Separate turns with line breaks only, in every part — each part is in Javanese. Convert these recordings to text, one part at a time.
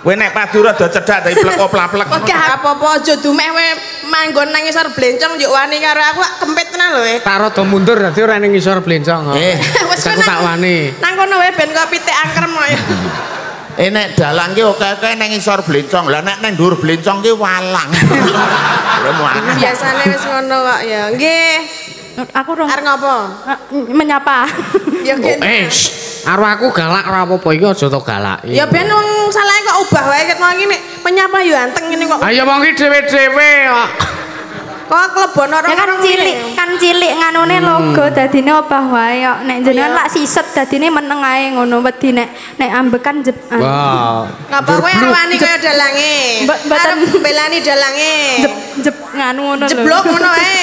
Kowe nek padu rada cedhak tapi plek-plek.
Oke, apa-apa aja dumeh kowe manggon nang ngisor blencong yo wani karo aku kempit tenan lho.
Tak rada mundur dadi ora ning ngisor blencong.
Wis
aku tak wani.
Nang kono wae ben kok pitik angkrem kok.
Nek dalang ki oke-oke nang ngisor blencong. Lah nek nang dhuwur blencong ki walang.
Biasane wis ngono kok ya. Nggih.
Aku rong
arep ngopo?
Menyapa.
Ya kene.
Karo aku galak ora apa-apa iki aja to galaki.
Ya ben wong salahe kok ubah wae ket mau iki nek menyapa yo anteng ngene kok.
Ayo wong iki dhewe-dhewe kok.
Kok klebono
ya kan cilik nganune logo dadine obah wae kok. Nek jenengan lak siset dadine meneng ae ngono wedi nek ambekan jeb.
Wah.
Ngapa kowe arwani kaya dalange? Mboten belani dalange.
Jeb nganu ngono lho.
Jeblok ngono ae.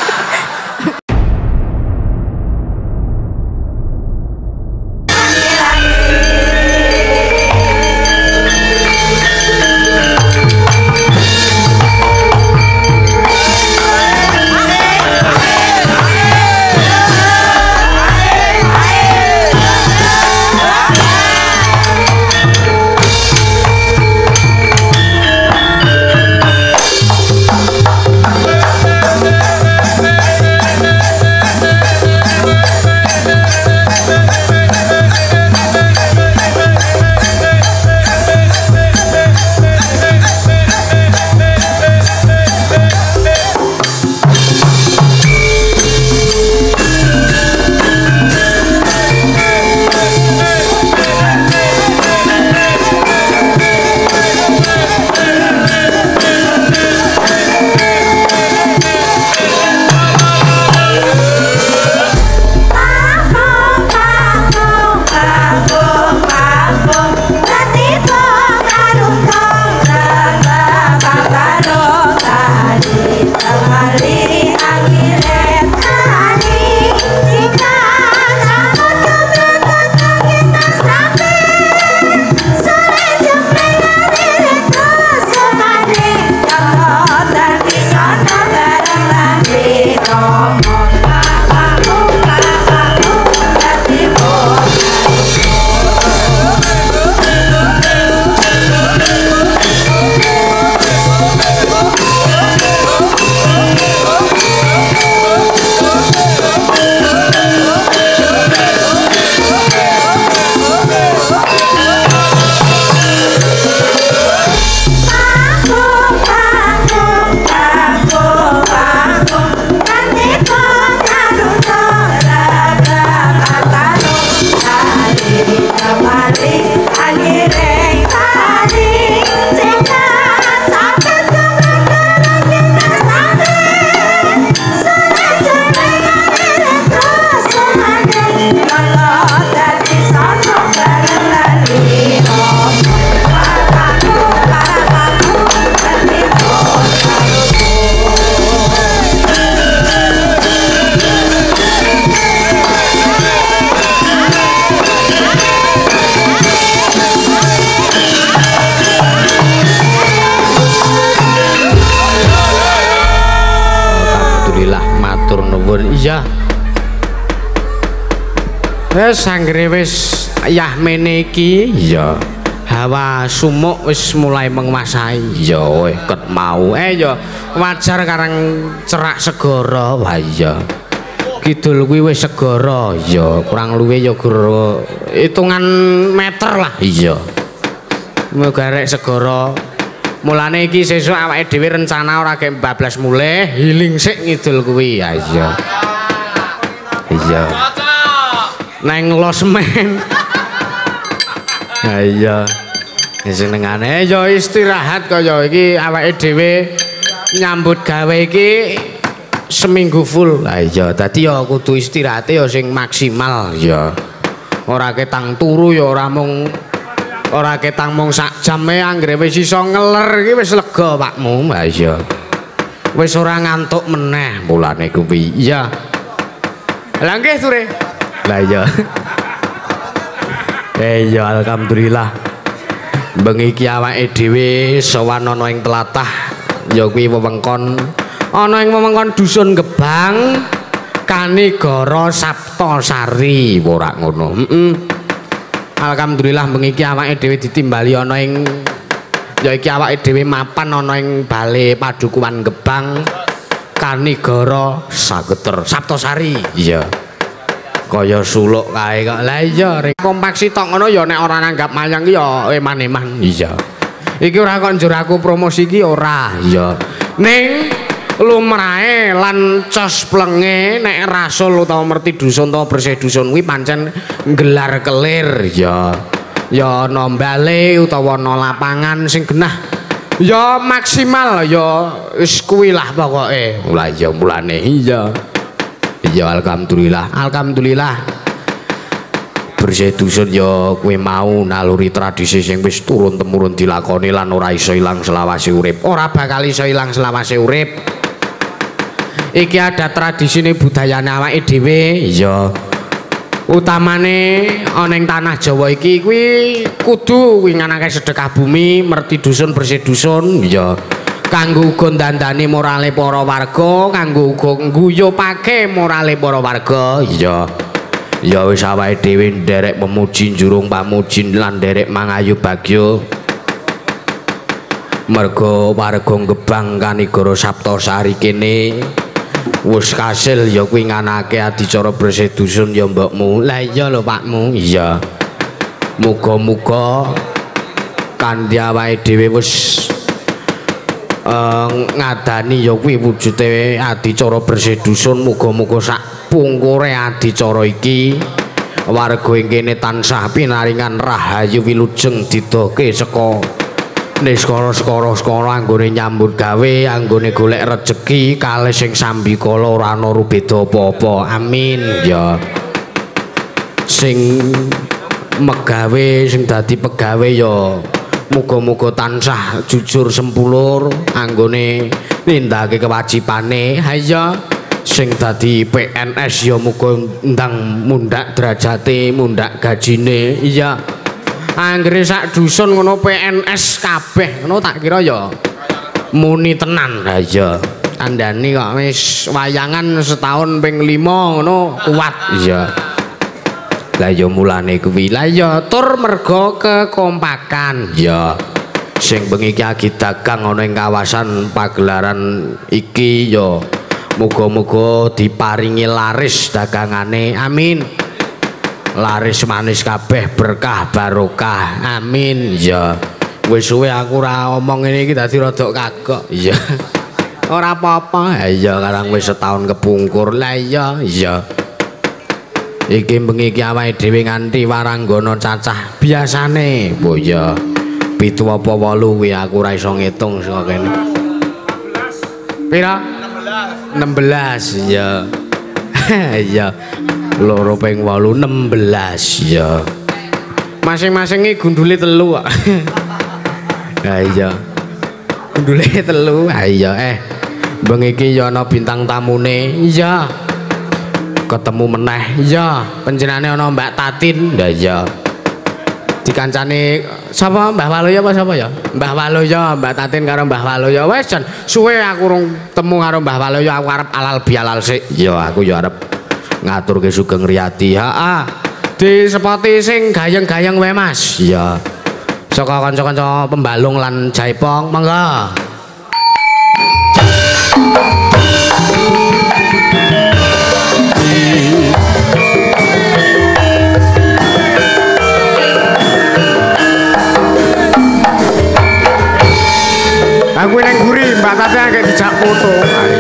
Iya. Sanggere wis yahmene iki ya. Hawa sumuk wis mulai menguasai ya ket mau. Ya wajar karang cerak segara wah iya. Kidul kuwi wis segara ya kurang luwih ya gur hitungan meter lah iya. Mugarek segara. Mulane iki sesuk awake dhewe rencana ora ge bablas mulih healing sik ngidul kuwi ya iya. Iya. Neng losmen. Ha iya. Senengane ya istirahat kaya iki awake dhewe nyambut gawe iki seminggu full. Ha iya, dadi ya kudu istirahate ya sing maksimal ya. Ora ketang turu ya ora mung sak jam anggere wis iso ngeler iki wis lega pakmu. Ha iya. Wis ora ngantuk meneh mulane kuwi. Iya. Lah nggih sore. Lah iya. Iya alhamdulillah. Bengi iki awake dhewe sowan ana ing tlatah ya kuwi wewengkon ana ing wewengkon dusun Gebang Kanigara Saptasari ora ngono. Alhamdulillah bengi iki awake dhewe ditimbali ana ing Ya iki awake dhewe mapan ana ing Bale Padukuhan Gebang Kanigara Sageter Saptosari. Iya. Kaya suluk kae kok. Lah iya kompaksi tok ngono ya nek ora nanggap mayang ki ya eman-eman. Iya. Iki ora kok njur aku promosi iki ora. Iya. Ning lumrahe lan cos plenge nek rasul utawa merti dusun utawa bersih dusun kuwi pancen nggelar kelir ya. Ya ana mbale utawa ana lapangan sing genah. Ya maksimal ya wis kuwi lah pokoke. Lah ya mulane iya. Ya alhamdulillah, alhamdulillah. Bersih dusun ya kowe mau naluri tradisi sing wis turun temurun dilakoni lan ora iso ilang selawase urip. Ora bakal iso ilang selawase urip. Iki ada tradisine budayane awake dhewe, ya. Utamane ana ing tanah Jawa iki kuwi kudu winganake sedekah bumi, merti dusun bersih dusun, ya. Kanggo uga ndandani morale para warga, kanggo uga ngguyupake morale para warga, ya. Ya wis awake dhewe nderek pemuji jurung pamuji lan nderek mangayu bagyo. Merga warga Gebang Kanigara Saptosari kene wis kasil ya kuwi nganake adicara bersih dusun ya mbokmu. Lah iya lho Pakmu. Iya. Muga-muga kanthi awake dhewe wis ngadani ya kuwi wujude adicara bersih dusun, muga-muga sak pungkure adicara iki warga ing kene tansah pinaringan rahayu wilujeng didoke saka skara-skara anggone nyambut gawe, anggone golek rejeki kalih sing sambikala ora ana rubeda apa-apa. Amin ya. Sing megawe sing dadi pegawe ya muga-muga tansah jujur sempulur anggone nindakake kewajibane. Ha iya. Sing dadi PNS ya muga ndang mundhak derajate, mundhak gajine. Iya. Anggere sak dusun ngono PNS kabeh ngono tak kira ya muni tenan. Ha iya. Andani kok wis wayangan setahun ping 5 ngono kuat. Iya. Lah ya mulane kuwi. Lah ya tur merga kekompakan. Ya. Sing bengi iki agi dagang ana ing kawasan pagelaran iki ya muga-muga diparingi laris dagangane. Amin. Laris manis kabeh berkah barokah. Amin ya. Wis suwe aku ora omong ngene iki dadi rada kagok. Ya. Ora apa-apa. Ya karang wis setahun kepungkur. Lah iya iya. Iki bengi iki awake dhewe nganti waranggana cacah biasane. Oh ya. 7 apa 8 kuwi aku ora iso ngitung saka kene. Pira? 16 ya. Iya. 2 ping 8 16 ya. Masing-masing iki gundule 3 kok. Ha iya. Gundule 3. Ha iya bengi iki ya ana bintang tamune. Iya. Ketemu meneh. Iya, panjenengane ana Mbak Tatin. Lah iya. Dikancane sapa Mbah Waloya apa sapa ya? Mbah Waloya, Mbak Tatin karo Mbah Waloya. Wes jan suwe aku rung temu karo Mbah Waloya, aku arep alal bialal sik. Ya aku ya arep ngaturke Sugeng Riyadi. Heeh. Disepoti sing gayeng-gayeng wae Mas. Iya. Saka kanca-kanca pembalung lan jaipong, monggo. Aku nang guri Mbak Tati agak dijak foto.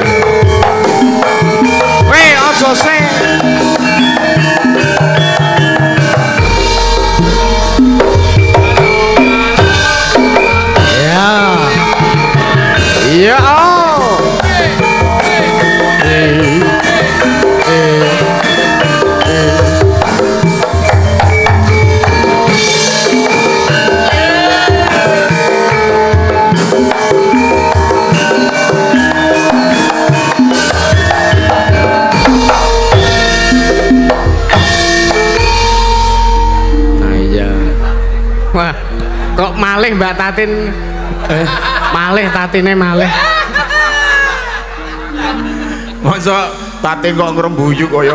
Weh, ojo sing. Ya. Ya. Wah, kok malih Mbak Tatin? Malih Tatine malih.
Masa Tatin kok ngrembuyuk kaya.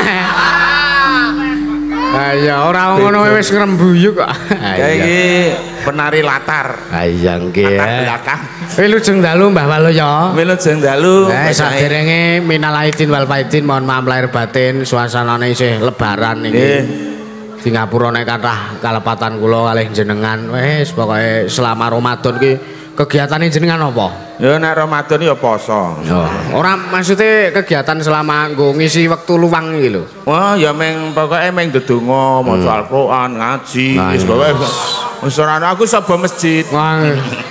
Ha ya ora ngono wis ngrembuyuk kok.
Ya iki
penari latar.
Ah iya nggih.
Latar belakang.
Wilujeng dalu Mbah Walu ya.
Wilujeng dalu.
Saderenge minal aidin wal faidin mohon maaf lahir batin suasanane isih lebaran iki. Singapura nek kathah kalepatan kula kalih jenengan wis pokoke selama Ramadan ki kegiatane jenengan apa?
Ya nek Ramadan ya poso.
Ora maksudnya kegiatan selama nggo ngisi wektu luang iki lho.
Wah ya meng pokoke meng ndedonga maca Al-Qur'an ngaji wis pokoke wis ora aku sapa masjid.
Wah.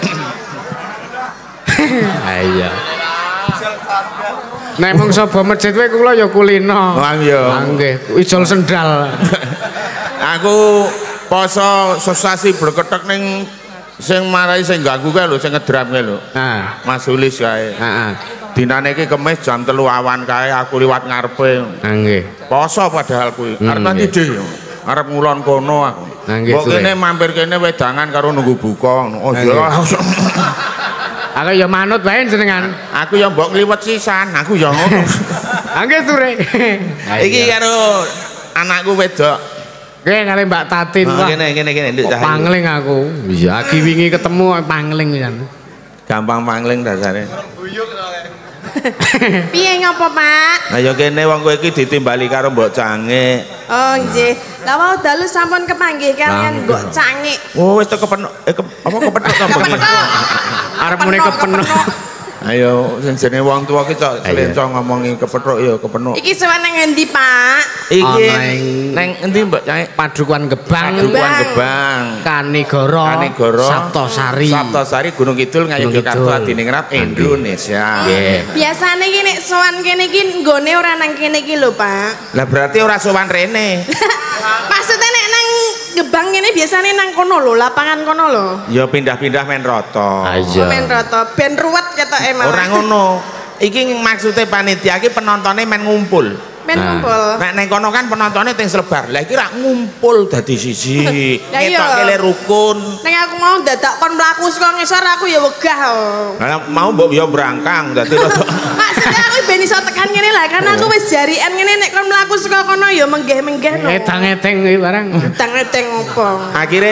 Iya. Nek mung sapa masjid wae kula ya kulino.
Wah ya.
Nggih, ijol sendal.
Aku poso sesasi berketek ning sing marai sing ganggu kae lho sing ngedram kae lho.
Nah,
Mas Ulis kae.
heeh.
Dinane iki Kemis jam 3 awan kae aku liwat ngarepe.
Nggih.
Poso padahal kuwi. Arep nanti dhewe. Arep ngulon kono aku.
Nggih.
Kok kene mampir kene wedangan karo nunggu buka. Oh iya.
Aku ya manut wae jenengan.
Aku ya mbok ngliwet sisan, aku ya ngono.
Nggih Ture.
Iki karo anakku wedok.
Nggih kali Mbak Tatin
Oh,
wah.
kene Nduk Cahyo.
Pangling aku. Iya, iki wingi ketemu pangling pisan.
Gampang pangling dasare.
Piye ngapa, Pak?
Nah ya kene wong kowe iki ditimbali karo Mbok Cangik.
Oh, nggih. Lah wau dalu sampun kepanggih kalian Mbok Cangik.
Oh wis tek kepenuk apa kepethuk kampung.
Arep muni kepenuk.
Ayo sing jenenge wong tuwa ki cok slencong ngomongi kepethuk ya kepenuk.
Iki sewan nang endi, Pak?
Iki
Ana
neng endi Mbok Cangik?
Padukuhan Gebang,
Padukuhan Gebang.
Kanigara, Saptosari.
Saptosari Gunung Kidul Ngayogyakarta Adiningrat Indonesia.
Nggih.
Biasane iki nek sowan kene iki nggone ora nang kene iki lho, Pak.
Lah berarti ora sowan rene.
Maksudnya nek nang Gebang kene biasane nang kono lho, lapangan kono lho.
Ya pindah-pindah men rata.
Men rata, ben ruwet ketoke malah.
Ora ngono. Iki maksudnya panitia iki penontonnya men ngumpul.
Men ngumpul.
Nek neng kono kan penontonnya ting selebar. Lah iki rak ngumpul dadi siji.
Lah iya.
Ngetokke le rukun.
Nek aku mau dadak kon mlaku saka ngisor aku ya wegah.
Lah mau mbok ya brangkang dadi rada.
Maksudnya aku ben iso tekan ngene lah, karena aku wis jarian ngene nek kon mlaku saka kono ya menggeh-menggeh no.
Etang-eteng iki barang.
Etang-eteng opo?
Akhire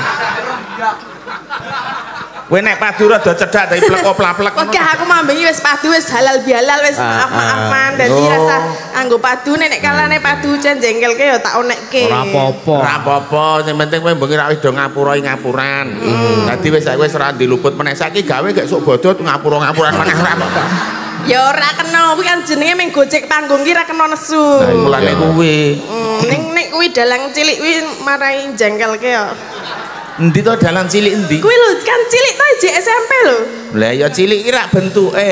kowe nek padu rada cedhak dadi plek-plek ngono.
Oke, aku mambengi wis padu wis halal bihalal wis maaf-maafan dadi rasa anggo padu nek kalane padu jan jengkelke ya tak onekke.
Ora apa-apa.
Ora apa-apa, sing penting kowe bengi rak wis do ngapuran. Dadi wis saiki wis ora diluput meneh saiki gawe gek sok bodot ngapuran meneh ora apa-apa.
Ya ora kena kuwi kan jenenge meng gojek panggung ki ra kena nesu.
Lah mulane kuwi.
Nek kuwi dalang cilik kuwi marai jengkelke ya.
Endi to dalan cilik endi?
Kuwi lho kan cilik to jek SMP lho.
Lah ya cilik iki rak bentuke.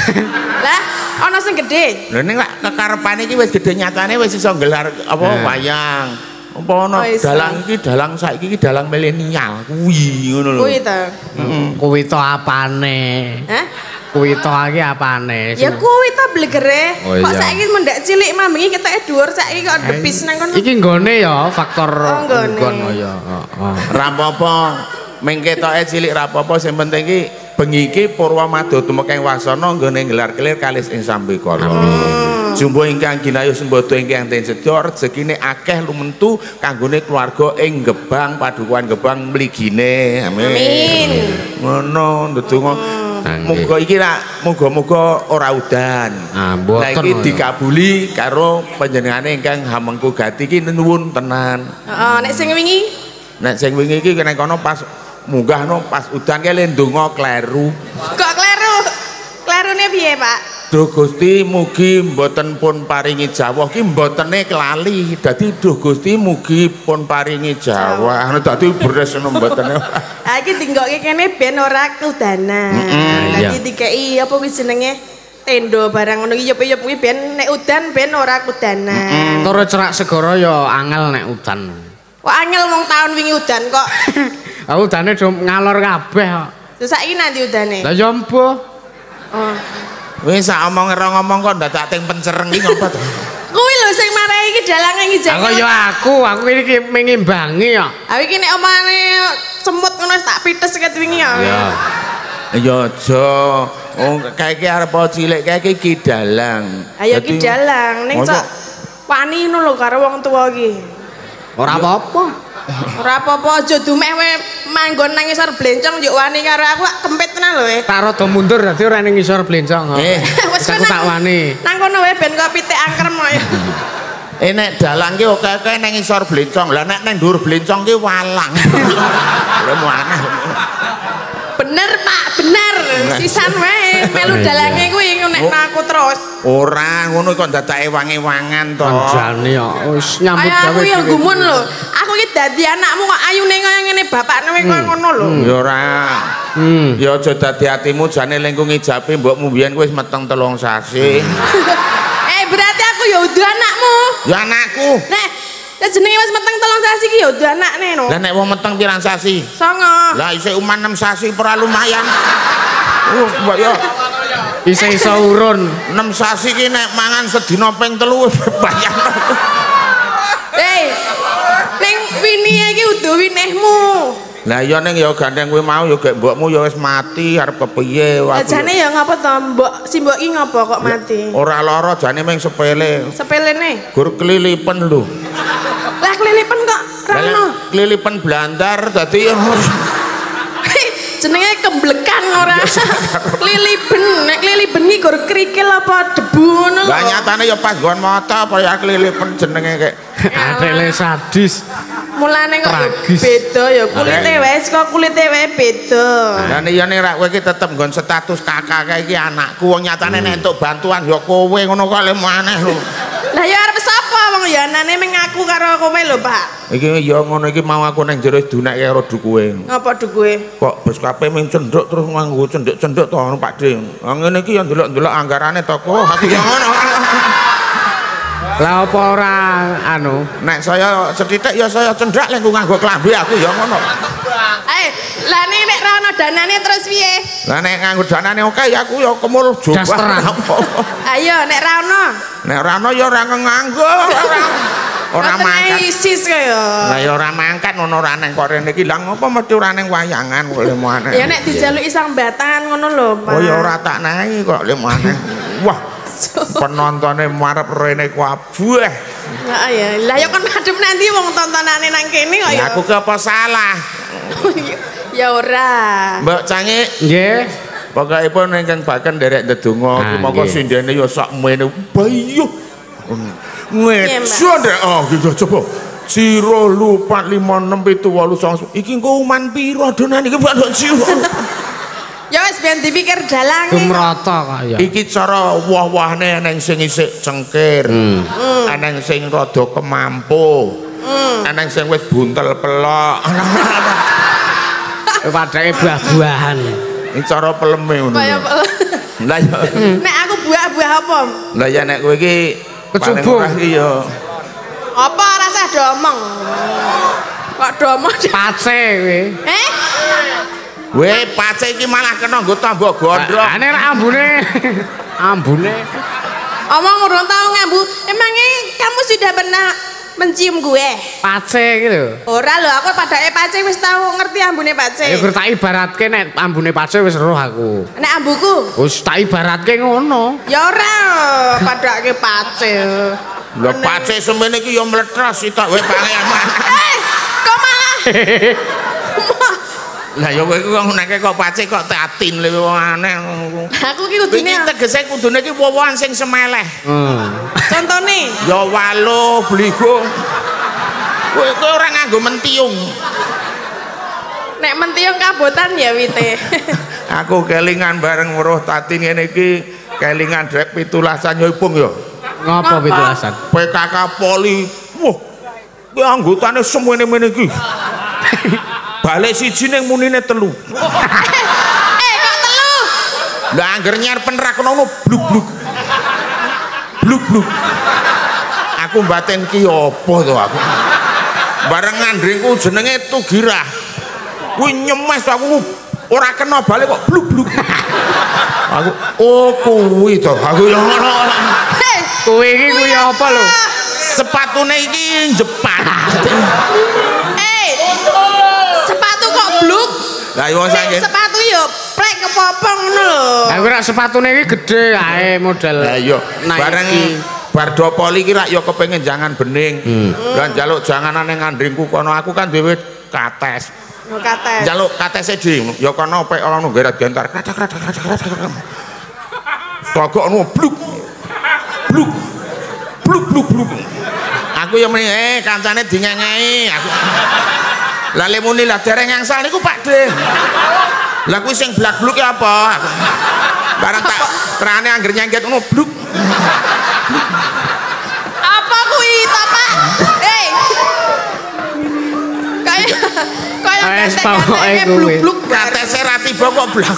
Lah ana sing gedhe.
Lha ning lak kekarepane iki wis gedhe nyatane wis iso gelar apa wayang. Apa ana dalang iki dalang saiki iki dalang milenial kuwi ngono lho.
Kuwi to.
Kuwi to apane?
Hah?
Kuwi to iki apane?
Ya kuwi to blegere.
Oh,
Kok
iya.
saiki mendak cilik mambengi ketoke dhuwur saiki kok depis nang kono.
Iki nggone ya faktor
nggone.
nggon ya.
Ra apa-apa. Meng ketoke cilik ra apa-apa sing penting iki bengi iki Purwamadu tumekeng wasana nggone gelar kelir kalis ing sambikala. Jumbo ingkang ginayu sembodo ingkang den sedya rezekine akeh lumentu kanggone keluarga ing Gebang Padukuhan Gebang mligine. Amin. Ngono ndedonga. Muga iki rak muga-muga ora udan. Lah iki dikabuli karo panjenengane ingkang hamengku gati iki nuwun tenan.
Heeh, nek sing wingi
Nek sing wingi iki kene kono pas munggahno pas udan ki le ndonga kleru.
kok kleru. Klerune piye, Pak?
Duh Gusti mugi mboten pun paringi jawah ki mbotene kelali. Dadi duh Gusti mugi pun paringi jawah. Dadi beres ngono mbotene.
Ha iki dinggokke kene ben ora kudanan. Dadi dikeki apa kuwi jenenge? Tendo barang ngono iki yop-yop kuwi ben nek udan ben ora kudanan.
Tur cerak segara ya angel nek udan.
Kok angel wong taun wingi udan kok.
Ah udane do ngalor kabeh kok.
Terus saiki nanti udane?
Lah ya mbuh.
Oh.
Wis sak omong kok dadak ting pencereng iki ngopo to?
Kuwi lho sing marai iki dalang iki jeng.
Aku ya aku iki mengimbangi ya.
Ha iki nek omane semut ngono tak pites ket wingi ya.
Ya aja. Oh kae iki arep cilik kae iki dalang.
Ayo ki dalang ning cok wani ngono lho karo wong tuwa iki.
Ora apa-apa.
Ora apa-apa aja dumeh we manggon nang ngisor blencong yo wani karo aku kempit tenan lho we.
Tak rada mundur dadi ora ning ngisor blencong.
Wis
aku tak wani.
Nang kono wae ben kok pitik angkrem kok.
Nek dalang ki oke-oke nang ngisor blencong. Lah nek nang dhuwur blencong ki walang. Lha muanah.
Bener Pak, bener. Sisan wae melu dalange kuwi ngenekno aku terus.
Ora ngono kok dadak ewang-ewangan to.
Anjane kok wis nyambut gawe.
Aku ya gumun lho. Aku ki dadi anakmu kok ayune kaya ngene bapakne koyo ngono lho.
Ya ora. Ya aja dadi atimu jane lengkung ijabe mbokmu mbiyen wis meteng 3 sasi.
Berarti aku ya udah anakmu.
Ya anakku.
Nek jenenge wis meteng 3 sasi ki ya udah anakne no.
Lah nek wong meteng pirang sasi?
9.
Lah isih uman 6 sasi ora lumayan. Mbak yo.
Iso urun.
6 sasi ki nek mangan sedina ping 3 bayar.
Ning winihe iki udah winehmu.
Lah iya ning ya gandeng kowe mau ya gek mbokmu ya wis mati arep kepiye wae.
Jane ya ngapa to mbok si mbok iki ngapa kok mati?
Ora lara jane mung sepele.
Sepelene.
Gur kelilipen lho.
Lah kelilipen kok ra ono.
Kelilipen blandar dadi
jenenge kemblekan ora. Keliliben, nek keliliben iki gur krikil apa debu ngono lho.
Lah nyatane ya pas nggon mata apa ya kelilipen jenenge kek.
Adele sadis.
Mulane kok beda ya kulite wae kok kulite wae beda.
Lah iya nek rak kowe iki tetep nggon status kakak iki anakku wong nyatane nek entuk bantuan ya kowe ngono kok lemu aneh lho.
Lah ya arep sapa wong ya anane mengaku karo kowe lho, Pak.
Iki ya ngono iki mau aku nang jero dunekke karo dukuwe.
Ngapa dukuwe?
Kok bes kape mung cendhuk terus nganggo cendhuk-cendhuk to Pak De. Ngene iki ya ndelok-ndelok anggarane toko aku ya ngono.
Lah apa ora anu?
Nek saya sethithik ya saya cendrak lek nganggo klambi aku ya ngono.
Lah nek ra ono danane terus piye?
Lah nek nganggo danane oke ya aku ya kemul jubah.
Ayo nek ra ono.
Nek ora ono ya ora nganggo. Ora mangkat.
Isis kaya.
Lah ya ora mangkat ngono ora nang kok rene iki. Lah ngopo mesti ora nang wayangan kok lemu aneh.
Ya nek dijaluki sang batangan ngono lho, Pak.
Oh ya ora tak nahi kok lemu aneh. Wah. Penontonnya marep rene kabeh.
Lah ya. Lah ya kon madhep nanti wong tontonane nang kene kok ya.
Aku ke apa salah?
Ya ora.
Mbak Cangik.
Nggih.
Pokokipun ingkang baken derek ndedonga, monggo sindene ya sak mene bayu. Ngejo ndek gitu coba. 0 4 5 6 7 8 9 iki engko uman piro adonan iki Pak Siro.
Ya wis ben dipikir dalang.
Gumrata kok ya.
Iki cara wah-wahne ana sing isik cengkir. Ana sing rada kemampu. Ana sing wis buntel pelok.
Padake buah-buahan.
Iki cara peleme ngono. Lah ya.
Nek aku buah-buah apa?
Lah ya nek kowe iki
kecubung
iki ya.
Apa rasa domong? Kok domong?
Pace kowe.
Weh, pace iki malah kena nggo tamba gondrong.
Ane ra ambune.
Omong urung tau ngambu. Emangnya kamu sudah pernah mencium gue?
Pace gitu.
Ora lho, aku padake pace wis tau ngerti ambune pace.
Ya gur tak ibaratke nek ambune pace wis roh aku.
Nek ambuku?
Wis tak ibaratke ngono.
Ya ora, padake pace.
Lho pace semene iki ya mletras sitok wae pangeman.
Kok malah
Lah ya kowe kok nek kok pace kok tatin lho aneh.
Aku ki kudune.
Iki tegese kudune iki wowohan sing semeleh.
Contone?
Ya walo bligo. Kowe ora nganggo mentiung.
Nek mentiung kabotan ya wite.
Aku kelingan bareng weruh tati ngene iki kelingan drek 17-an ya Ipung ya.
Ngopo 17-an?
PKK Poli. Wah. Ki anggotane semene-mene iki. Balik siji ning munine 3.
Kok 3?
Lah angger nyar penerak ngono bluk-bluk. Bluk-bluk. Aku mbaten ki apa to aku. Bareng ngandringku jenenge Tugirah. Kuwi nyemes aku ora kena balik kok bluk-bluk. Aku oh kuwi to. Aku yo ngono.
Kuwi iki kuwi apa lho?
Sepatune iki Jepang.
Sepatu kok bluk?
Lah yo saiki
sepatu yo plek kepopong ngono lho.
Lah ora sepatune iki gedhe ae model.
Lah yo bareng bar do poli ki rak ya kepengin jangan bening. Lah njaluk janganan ning ngandringku kono aku kan dhewe kates.
Oh, kates.
Njaluk katese dhewe ya kono pek ana nggerat gentar. Togokno bluk. Bluk. Bluk bluk bluk. Aku ya muni kancane dingengei aku. Lah le muni lah dereng angsal niku Pak De. Lah kuwi sing blak-bluk ya apa? Barang tak terane angger nyengket ngono bluk.
Apa kuwi to, Pak? Hei. Kayak ketek bluk-bluk
katese ra tiba kok blak.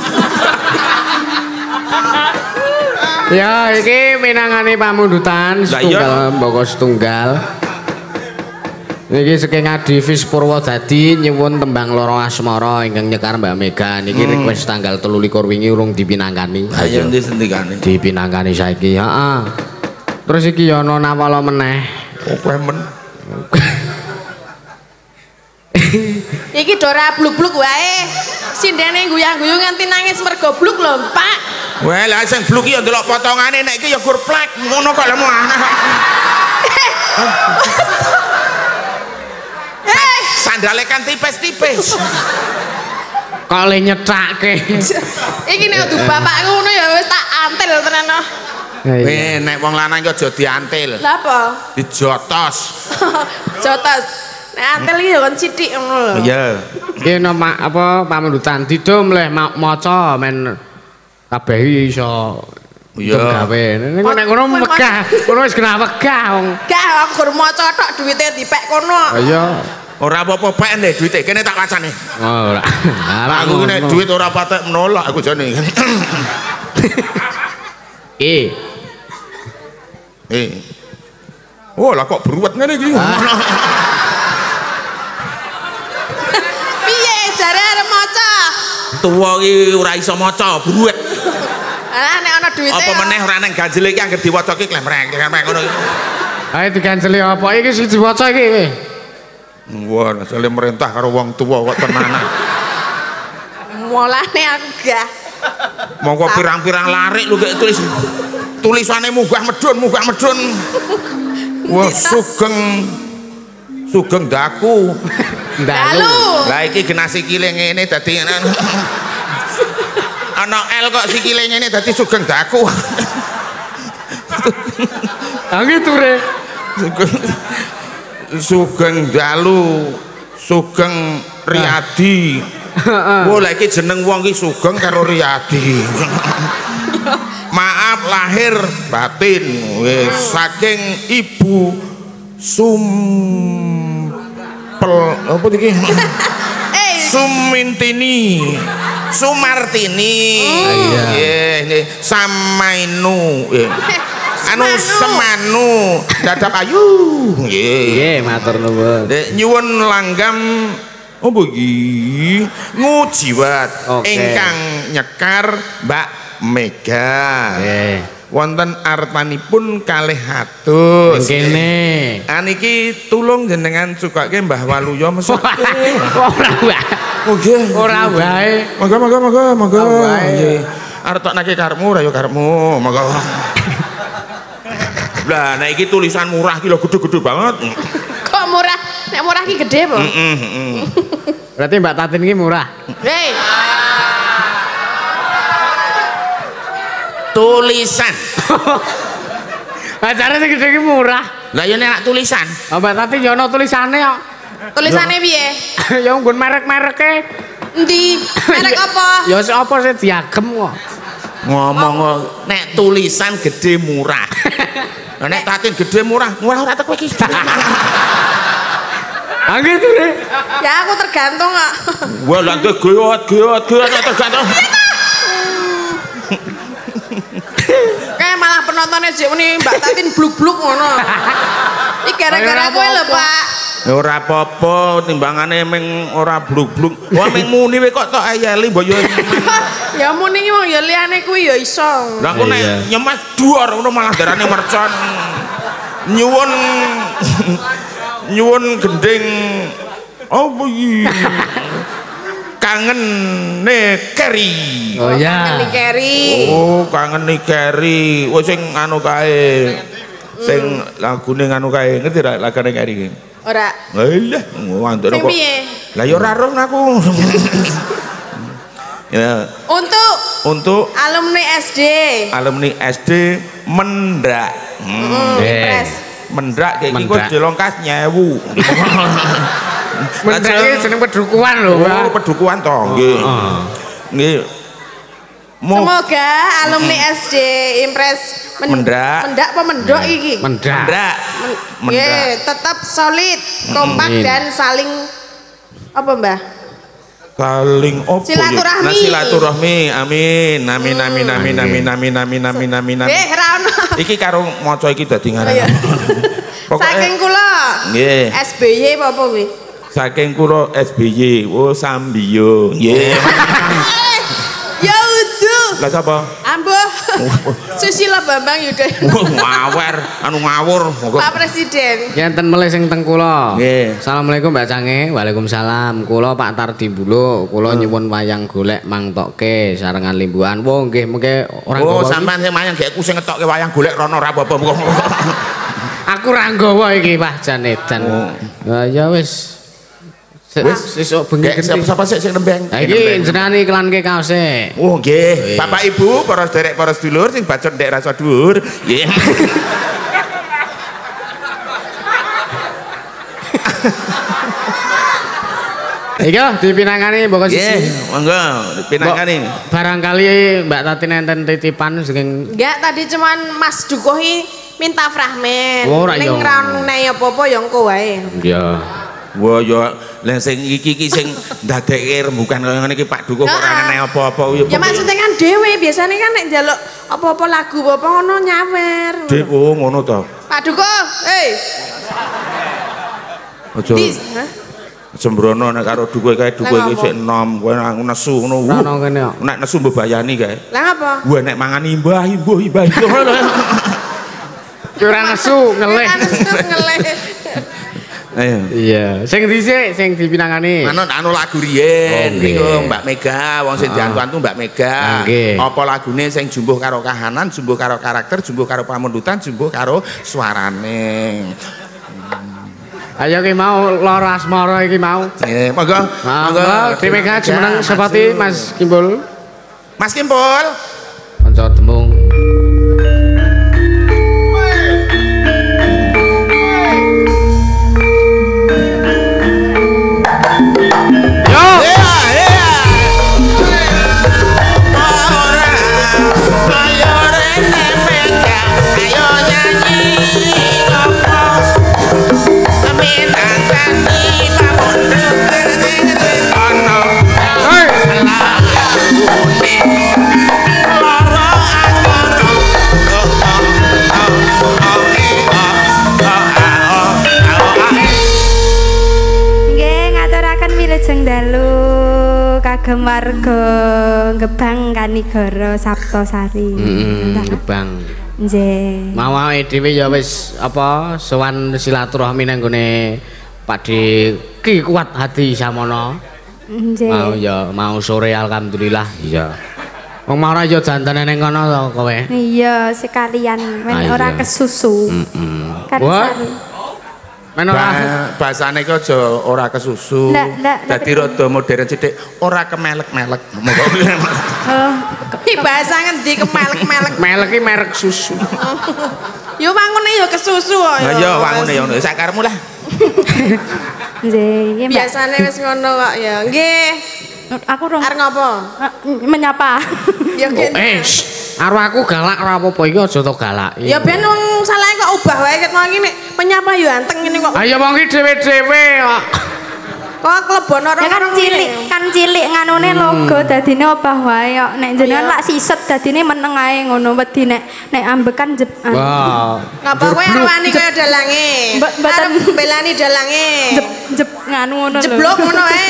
Ya iki minangane pamundutan setunggal mboko setunggal. Niki saking Adivis Purwodadi nyuwun tembang Loro Asmara ingkang nyekar Mbak Mega niki request tanggal 23 wingi urung dipinangkani.
Ayo ndi sendikane?
Dipinangkani saiki. Heeh. Terus iki ya ana nawala meneh.
Kowe men.
Iki dora bluk-bluk wae. Sindene guyang-guyu nganti nangis mergo bluk lho, Pak.
Wah, lah sing bluk ya ndelok potongane nek iki ya gur plek ngono kok lemu anak. Sandale kan tipis-tipis.
Kok le nyethake.
Iki nek du bapak ngono ya wis tak antil tenan.
Nek wong lanang ki aja diantil.
Lah apa?
Dijotos.
Jotos. Nek antil iki ya kon sithik ngono lho.
Iya.
Iki apa pamundutan didum leh maca men kabeh iso gawe. Nek ngono megah, ngono wis kena wegah wong.
Gak aku gur maca tok duwite dipek kono.
Iya.
Ora apa-apa pek ndek duwite kene tak wacane.
Oh, ora.
Aku nek duit ora patek menolak aku jane. Oh, lah kok beruwet ngene iki.
Piye jare arep maca?
Tuwa iki ora iso maca, beruwet.
Alah nek ana duwite.
Apa meneh ora nang ganjel iki anggere diwaca iki klemreng ngono iki.
Ayo diganjeli apa iki sing diwaca iki kowe?
Wah, asale merintah karo wong tuwa kok tenanan.
Mulane aku gah.
Monggo pirang-pirang larik lho gek tulisane munggah medun. Wah, sugeng daku.
Dalu.
Lah iki genah sikile ngene dadi ana L kok sikile ngene dadi sugeng daku.
Angge ture.
Sugeng Dalu, Sugeng Riyadi. Oh, lah iki jeneng wong iki Sugeng karo Riyadi. Maaf lahir batin wis saking Ibu apa iki? Sumintini, Sumartini. Nggih, Samainu. Anu semanu dadap ayu
nggih matur nuwun
nyuwun langgam apa iki ngujiwat ingkang nyekar Mbak Mega nggih wonten artanipun 200
kene
aniki tulung jenengan sukake Mbah Waluya mesake
ora wae
nggih
ora wae
monggo nggih arep toknake karepmu ora ya karepmu monggo. Lah nek iki tulisan murah ki lho gede-gede banget.
Kok murah? Nek murah ki gede po?
Berarti Mbak Tatin ki murah.
Hei.
Tulisan.
Ajare sing gede ki murah.
Lah ya nek tulisan.
Mbak Tatin ya ana tulisane kok.
Tulisane piye?
Ya nggon merek-mereke.
Endi? Merek apa?
Ya apa sih diagem kok.
Ngomong nek tulisan gede murah. Nek Tatin gede murah ora teko iki.
Angge ture.
Ya aku tergantung kok.
Wah, lha geot tergantung.
Kayak malah penontonnya sih ini Mbak Tatin bluk-bluk ngono. Iki gara-gara kowe lho, Pak.
Ya ora apa-apa, timbangane meng ora bluk-bluk. Wah meng muni kowe kok tok ayeli mbok yo.
Ya muni iki wong ya liyane kuwi ya iso.
Lah kok nek nyemes dhuwur ngono malah darane mercon. Nyuwun gending apa iki? Kangen Keri.
Oh ya.
Kangen Keri.
Oh, kangen Keri. Wis sing anu kae. Sing lagune nganu kae, ngerti ra lagane kae iki?
Ora.
Lah, wandene
Sing
kok.
piye?
Lah ya ora roh aku. Ya. Untuk
alumni SD.
Alumni SD Mendrak.
Impres.
Mendrak kayak iki kok dilongkas 1000.
Mendrak iki jeneng pedukuhan lho, Pak.
Oh, pedukuhan to, nggih. Nggih.
Semoga alumni SD Impres
Mendrak.
Mendak apa mendok iki?
Mendrak.
Nggih, tetap solid, kompak dan saling apa, Mbah?
Saling opo
silaturahmi.
Silaturahmi. Amin. Amin amin amin amin amin amin amin amin.
Ra ono.
Iki karo maca iki dadi ngarani.
Saking kula.
Nggih.
SBY apa kuwi?
Saking kula SBY. Oh Sambiyo. Nggih.
Ya udah.
Lah sapa?
Ambuh. Susilo Bambang Yudhoyono.
Ngawer, anu ngawur.
Pak Presiden.
Enten melih sing teng kula.
Nggih.
Assalamualaikum Mbak Cange. Waalaikumsalam. Kula Pak Tardi Buluk. Kula nyuwun wayang golek mangtokke sarengan limbuhan. Wo nggih mengke ora
nggawa. Oh, sampean sing mayang gek aku sing ngetokke wayang golek rono ra apa-apa.
Aku ra nggawa iki Pak Jan Edan. Ya wis. Wis sesuk bengi
sapa sik sing nembeng?
Ha iki jenengan iklanke kaose.
Oh nggih, Bapak Ibu, para sederek, para sedulur sing bacot ndek rasa dhuwur. Nggih.
Iki dipinangani Mbok Sisi.
Nggih, monggo dipinangani.
Barangkali Mbak Tati nenten titipan sing
enggak tadi cuman Mas Dukohi minta fragmen.
Ning
ra ono apa-apa ya engko wae.
Iya.
Wah ya lha sing iki sing ndadekke rembukan kaya ngene iki Pak Dukuh kok ora ana apa-apa
ya maksudnya kan dhewe biasanya kan nek njaluk apa-apa lagu apa ngono nyawer.
Oh ngono to.
Pak Dukuh,
Aja. Sembrono nek karo Dukuh kae Dukuh iki sik enom kowe nesu ngono.
Ono kene kok.
Nek nesu mbebayani kae.
Lah ngapa?
Wah nek mangan imbah.
Ora nesu ngeleh.
Ayo.
Iya, sing dhisik sing dipinangani.
Anu lagu riyen niku Mbak Mega, wong sing diantu-antu Mbak Mega. Apa lagune sing jumbuh karo kahanan, jumbuh karo karakter, jumbuh karo pamundutan, jumbuh karo suarane.
Ayo ki mau lara asmara iki mau.
Nggih, monggo.
Monggo Di Mega jumeneng sepati Mas Kimpul.
Mas Kimpul.
Kanca tembung.
Kagem warga Gebang Kanigoro Saptosari.
Gebang.
Nggih.
Mau awake dhewe ya wis apa sowan silaturahmi nang gone Pakde Ki Kuat Hati Samono.
Nggih.
Mau ya mau sore alhamdulillah. Iya. Wong mau ora ya jantene ning kono to kowe.
Iya, sekalian men ora kesusu. Kan
Men ora
bahasane ki aja ora kesusu. Dadi rada modern sithik, ora kemelek-melek.
Iki bahasa ngendi kemelek-melek?
Melek iki merek susu.
Yo wangune yo kesusu kok.
Lah yo wangune yo sak karepmu lah.
Nggih,
biasane wis ngono kok ya. Nggih.
Aku rong
arep ngopo?
Menyapa.
Ya
karo aku galak ora apa-apa iki aja to galaki.
Ya ben wong salah kok ubah wae ket mau iki nek menyapa yo anteng ngene kok.
Ayo wong iki dhewe-dhewe kok.
Kok klebono ora
kan cilik nganune logo dadine obah wae kok. Nek jenengan lak siset dadine meneng ae ngono wedi nek ambekan jeb.
Wah.
Ngapa kowe arwani kaya dalange? Mboten belani dalange.
Jeb nganu ngono lho.
Jeblok ngono ae.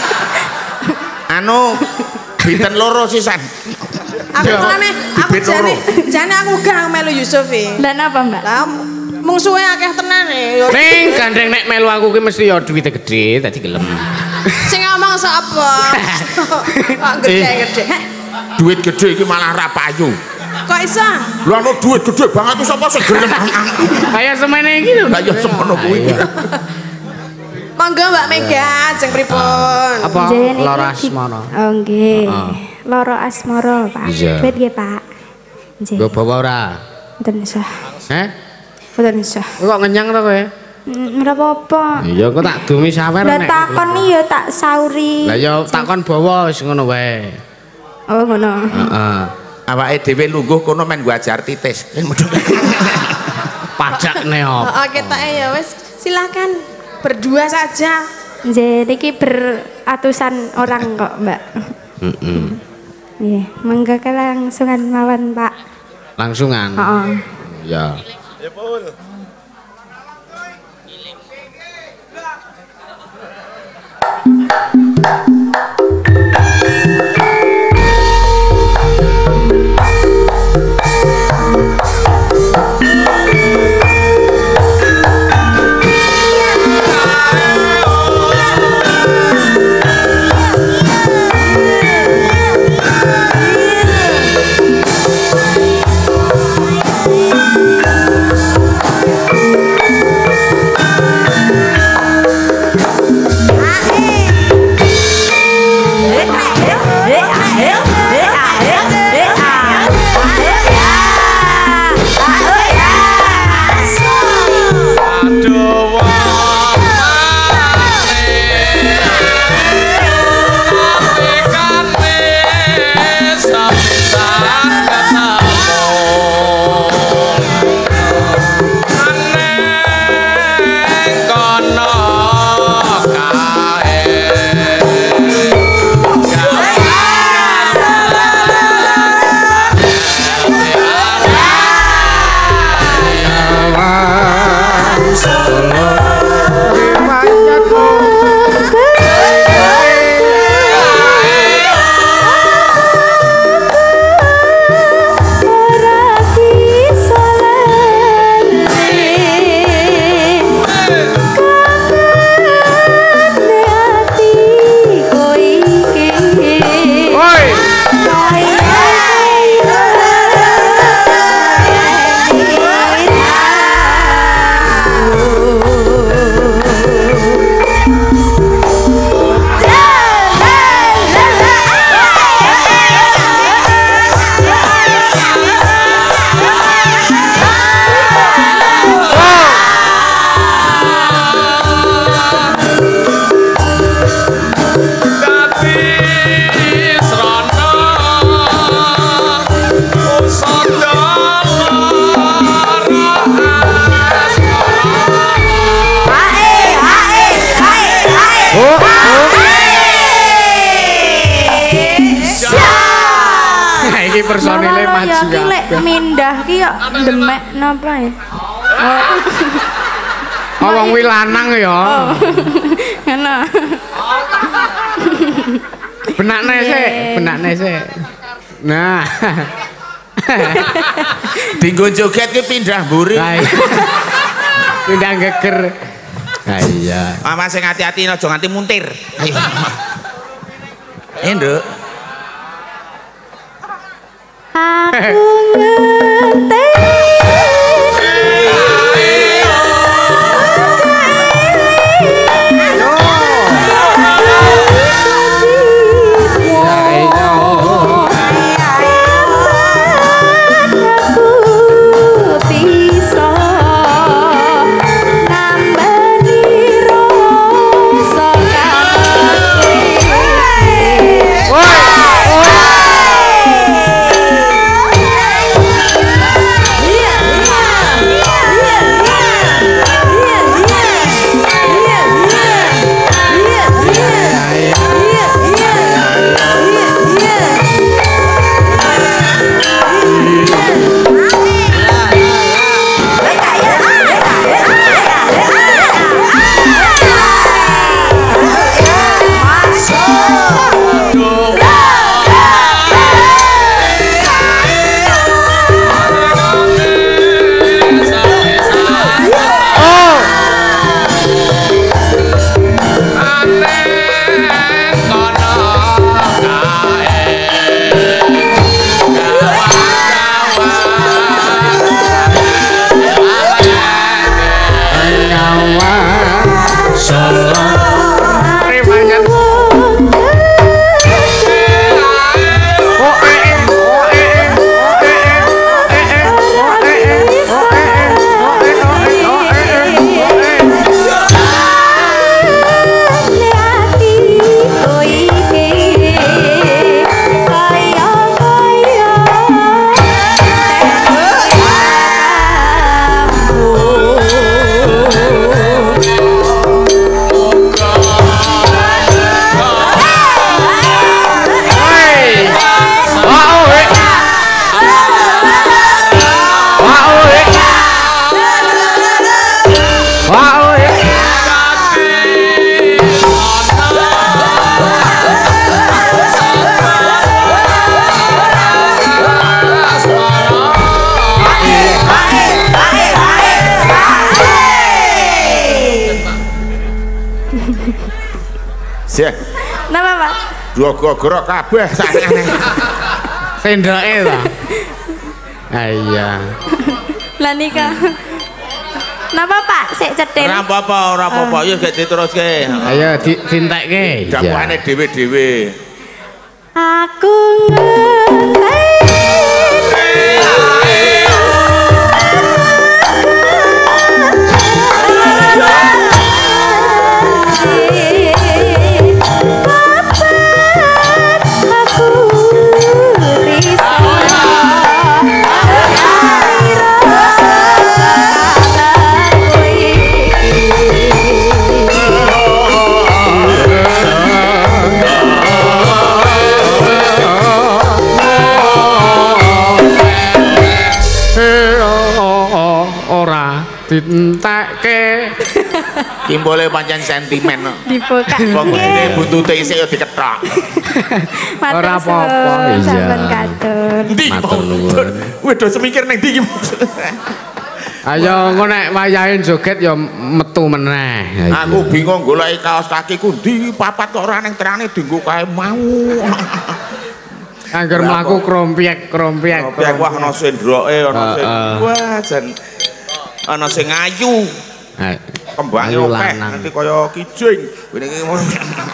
Anu binten loro sisan.
Aku jane aku gak melu Yusuf e.
Lah napa, Mbak?
Lah mungsuhe akeh tenan e.
Ning gandeng nek melu aku ki mesti ya duwite gedhe dadi gelem.
Sing ngomong sapa? Kok gede-gede.
Duit gede iki malah ra payu.
Kok iso?
Lho ana duit gede banget iso apa sing gelem.
Kaya semene iki lho.
Lah ya semono kuwi.
Monggo Mbak Mega, ajeng pripun?
Apa lara asmara?
Oh nggih. Lara asmara, Pak. Duit nggih, Pak. Nggih.
Mbok bawa ora?
Mboten usah.
Mboten
usah.
Kok ngenyang to kowe?
Ora apa-apa.
Iya kok tak dumi sawer
nek. Lah takon ya tak sauri.
Lah ya takon bawa wis ngono wae.
Oh ngono.
Heeh.
Awake dhewe lungguh kono men gua ajar titis.
Pajak neop.
Heeh, ketoke ya wis silakan berdua saja.
Nggih, niki beratusan orang kok, Mbak.
Heeh.
Nggih, mangga langsungan mawon, Pak.
Langsungan.
Heeh.
Ya.
Ya, Pul.
Iki personile maju
ya. Lek mindah ki yo demek napa ya?
Oh wong wi lanang ya.
Ngono.
Benakne sik. Nah.
Dinggo joget ki pindah mburi.
Pindah geger. Ha iya.
Mas sing hati-hati aja nganti muntir. Ayo. Nduk.
Aku ngerti.
Jeh.
Napa, Pak?
Dua-gerok kabeh sakjane.
Sendoke ta. Ah iya.
Lah nika. Napa, Pak? Sik cetil.
Ora apa-apa, ya gak diteruske.
Ayo dintekke.
Dakwahane dhewe-dhewe.
Aku ngerti.
Ditekke.
Kimbole pancen sentimen.
Dibuka.
Wong ngene buntute isih ya dikethok.
Ora apa-apa, iya.
Sampun katur.
Ndi?
Matur nuwun.
Wedo semikir ning ndi iki?
Ayo engko nek wayahe joget ya metu meneh.
Aku bingung goleki kaos kakiku ndi papat kok ora ning terane dienggo kae mau.
Angger mlaku krompiek.
Biar wah ana sendroke ana sing wah jan ana sing ayu. Kembange akeh nanti kaya kijing. Ngene iki ngono.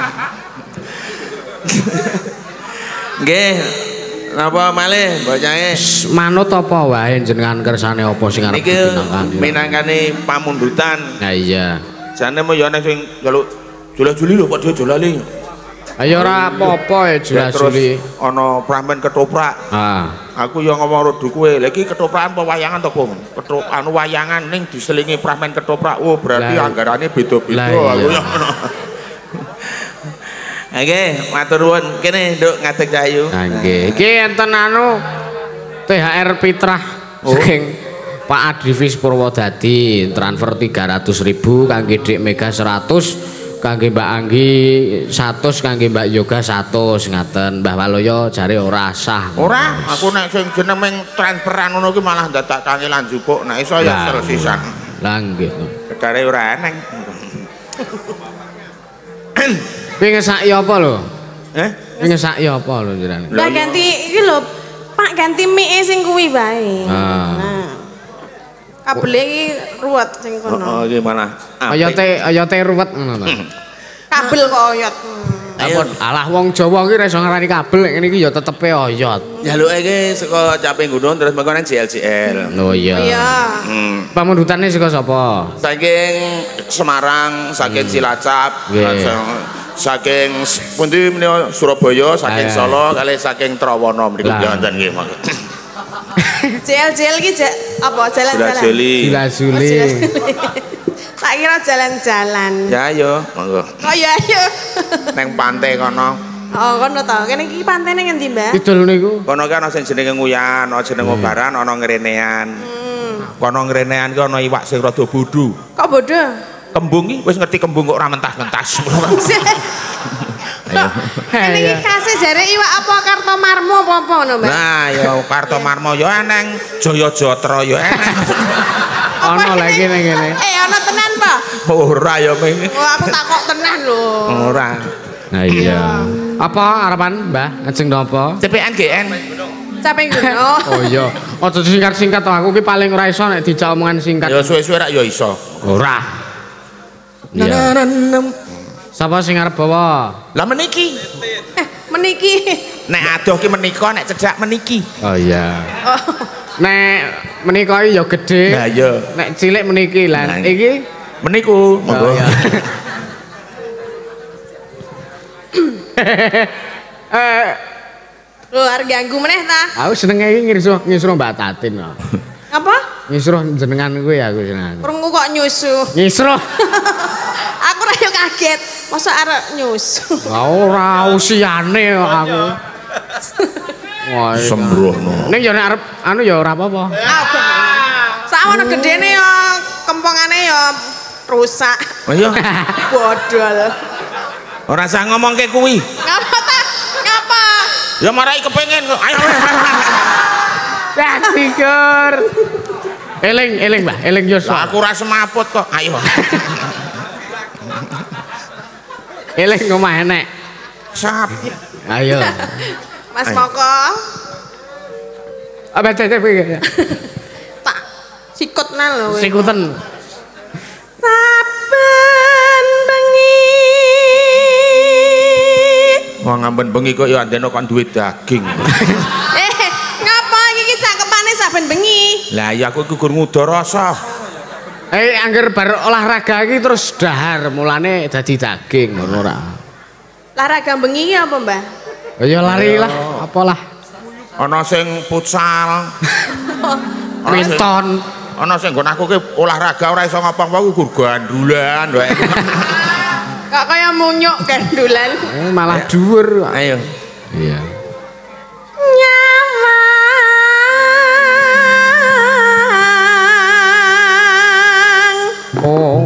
Nggih. Napa malih bocahe?
Manut apa wae jenengan kersane apa sing arep
ditinangkan? Minangkane pamundutan.
Nah iya.
Jane mo ya ana sing njaluk jola-joli lho padha jolali.
Ayo ora apa-apa ya jelas-joli.
Ana pramen ketoprak. Aku ya ngomong rodo kowe, lha iki ketoprakan apa wayangan to, Bung? Anu wayangan ning diselingi pramen ketoprak. Oh, berarti anggarane beda-beda aku ya. Oke, matur nuwun. Kene nduk ngadeg Cahyu.
Nggih. Iki enten anu THR Fitrah saking Pak Adrivis Purwodadi transfer 300.000 kangge Dik Mega 100, kangge Mbak Anggi 100, kangge Mbak Yoga 100 ngaten. Mbah Waloyo jare ora sah.
Ora, aku nek sing jeneng transferan ngono ki malah dadak kangelan jupuk. Nek iso ya sisan.
Lah nggih.
Kedare ora eneng.
Pengen saki apa lho? Pengen saki apa lho jenengan?
Lah ganti iki lho, Pak ganti mie sing kuwi bae. Nah. Kabel iki ruwet sing kono.
Oh, iki malah.
Oyote ruwet ngono to.
Kabel kok oyot.
Ampun, alah wong Jawa iki ora iso ngarani kabel nek ngene iki ya tetepe oyot.
Jaluke iki saka Caping Gunung terus mengko nang JLJL.
Oh iya.
Iya.
Pamundutane saka sapa?
Saking Semarang, saking Cilacap, saking pundi menika Surabaya, saking Solo, kali saking Trawana mriku wonten nggih.
JL iki apa jalan-jalan?
Jilajuli.
Tak kira jalan-jalan.
Ya ayo, monggo.
Oh ya ayo.
Neng pantai kono.
Oh kono to. Kene iki pantene ngendi, Mbak?
Kidul niku.
Kono ki ana sing jenenge Nguyan, ana jenenge Obaran, ana Ngrenean. Kono Ngrenean ki ana iwak sing rada bodho.
Kok bodho?
Kembung iki wis ngerti kembung kok ora mentas-mentas. Ayo.
Kene iki kasih jare iwak apa Kartomarmo apa ngono, Mbak?
Nah, ya Kartomarmo ya eneng, Jayajatra ya eneng.
Ana lagi ning kene.
Ana tenan po?
Ora ya ming.
Oh, aku takok tenan lho.
Ora.
Nah iya. Apa harapan, Mbah? Ajeng napa?
CPN GN.
Caping Gunung.
Oh iya. Aja singkat-singkat to, aku ki paling ora iso nek dijak omongan singkat.
Ya suwe-suwe rak ya iso.
Ora. Iya. Sapa sing arep bawa?
Lah meniki.
Meniki.
Nek adoh ki menika, nek cedhak meniki.
Oh iya.
Oh.
Nek menika iki ya gedhe.
Lah iya.
Nek cilik meniki lan iki
meniku. Monggo.
Lho arep ganggu meneh ta?
Aku senenge iki ngisruh Mbak Tatin kok.
Apa?
Ngisruh jenengan kuwi aku seneng.
Krungu kok nyusu.
Ngisruh.
Aku ora yo kaget. Masa arep nyusu.
Ora usiane kok aku. Wah,
sembrono.
Ning yo nek arep anu ya ora apa-apa.
Sawono gedene yo kempongane yo rusak.
Oh iya.
Bodol.
Ora usah ngomongke kuwi.
Ngapa ta? Ngapa?
Ya marai kepengin. Ayo.
Ya tikur. Eling Mbah, eling yo.
Aku ora semaput kok. Ayo.
Eling omah enek.
Sap.
Ayo.
Mas Moko.
Apa teh?
Tak sikutna lho.
Sikuten.
Saben bengi.
Wong ngampun bengi kok ya andene kon duwe daging.
Ngapa iki cakepane saben bengi?
Lah ya aku iku gur ngudo rasa.
Angger bar olahraga iki terus dahar mulane dadi daging ngono ora.
Olahraga bengi iki apa, Mbah?
Ya lari lah, apalah.
Ana sing futsal.
Menton.
Ana sing nggon aku ki olahraga ora iso ngapa-ngapa ku gur gandulan wae.
Kok kaya munyuk gandulan.
Malah dhuwur.
Ayo.
Iya.
Nyawang.
Oh.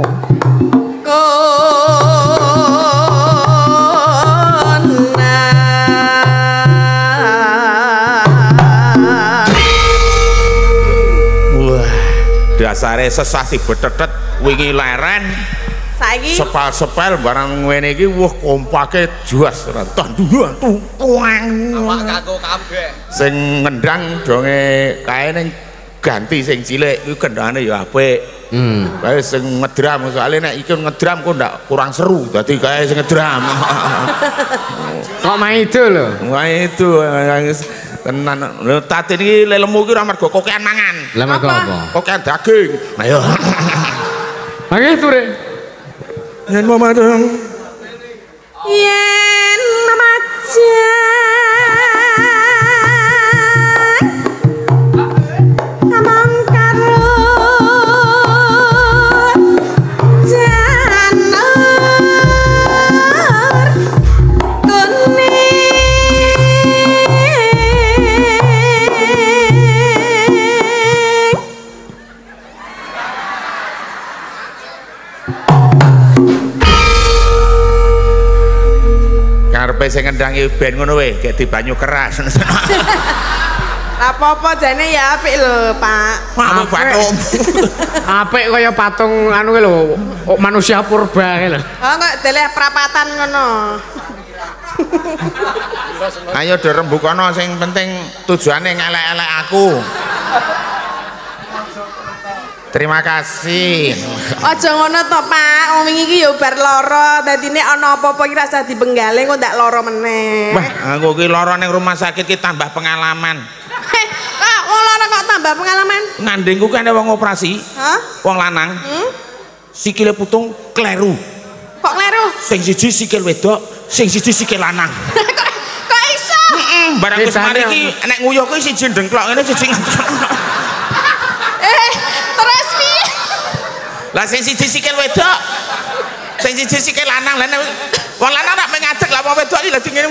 Dasare sesasi betetet wingi leren
Saiki
sepal-sepel barang ngene iki wah kompake juas ora tanduan tuang.
Awak kanggo kabeh.
Sing ngendang donge kae ganti sing cilik iku kendhane ya apik. Kae sing ngedram soalé nek iki ngedram kok ndak kurang seru dadi kae sing ngedram.
Kok maido lho.
Wah itu tenan lho tadi iki lelemu iki ora mergo kokean mangan.
Lah mergo apa?
Kokean daging. Ayo.
Mangke ture.
Yen mamadang.
yen mamajang amang karo janar kuning
Karepe sing ngendangi ben ngono wae, gek di banyu keras.
apa-apa jane ya apik lho, Pak.
Apa patung?
Apik kaya patung anu ki lho, manusia purba ki lho.
Oh, kok deleh prapatan ngono.
Ayo do rembukono sing penting tujuane ngelek-elek aku. Terima kasih.
Aja ngono to, Pak. Wong wingi iki ya bar lara, dadine ana apa-apa iki rasa dibenggale kok ndak lara meneh.
Wah, aku ki lara ning rumah sakit ki tambah pengalaman.
Kok wong lara kok tambah pengalaman?
Ngandengku kan ada wong operasi,
Hah?
wong lanang. Sikile putung kleru.
Kok kleru?
Sing siji sikil wedok, sing siji sikil lanang.
Kok iso?
Barang wis mari ki nek nguyuh kuwi siji ndengklok ngene siji.
Terus piye?
Lah sing siji sikil wedok, sing siji sikil lanang. Lah wong lanang nak mengadeg lah wong wedok iki lagi ngene.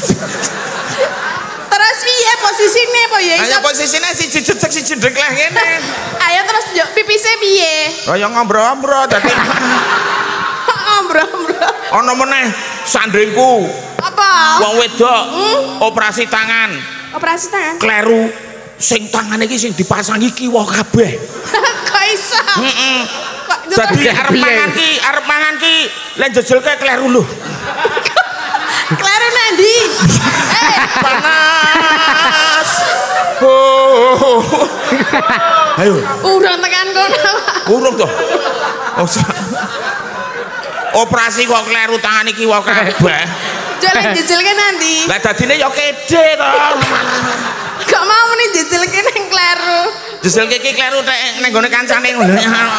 Terus piye posisine apa ya iso?
Ayo posisine siji jedeg siji ndengklek ngene.
Ayo terus yo pipise piye?
Kaya ngombro-ombro dadi
Ombro-ombro.
ana meneh sandringku.
Apa?
Wong wedok operasi tangan.
Operasi tangan.
Kleru sing tangane iki sing dipasangi kiwa kabeh.
Kok iso? Kok
Dadi arep mangan ki lek jejelke kleru lho.
kleru nanti?
Panas. Oh. Ayo.
Urung tekan kono.
Urung to. Operasi kok kleru tangan iki wae kabeh.
Jalan jejelke nanti.
Lah dadine ya kede to.
Gak mau nih jejelke nang kleru.
Jejelke iki kleru nek nggone kancane ngono.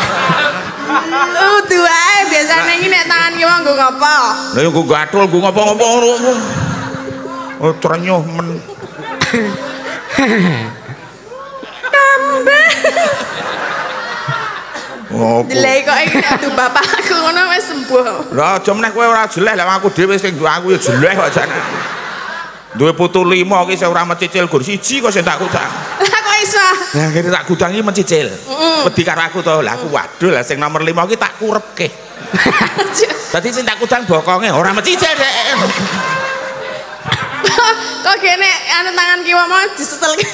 Udu ae biasane iki nek tangan ki wong nggo ngopo?
Lah yo nggo gathul, nggo ngopo-ngopo ngono. Oh trenyuh men.
Kambah.
Ngopo?
Jelek kok iki adu bapakku ngono wis sembuh.
Lah aja meneh kowe ora jelek lah aku dhewe sing duwe aku ya jelek kok jane. Duwe putu 5 iki sing ora mencicil gur siji kok sing tak kutang.
Lah kok iso?
Lah kene tak gudangi mencicil. Wedi karo aku to. Lah aku waduh lah sing nomor 5 iki tak kurepke. Dadi sing tak kutang bokonge ora mencicil dek.
Kok kene anu tangan kiwa mau disetelke.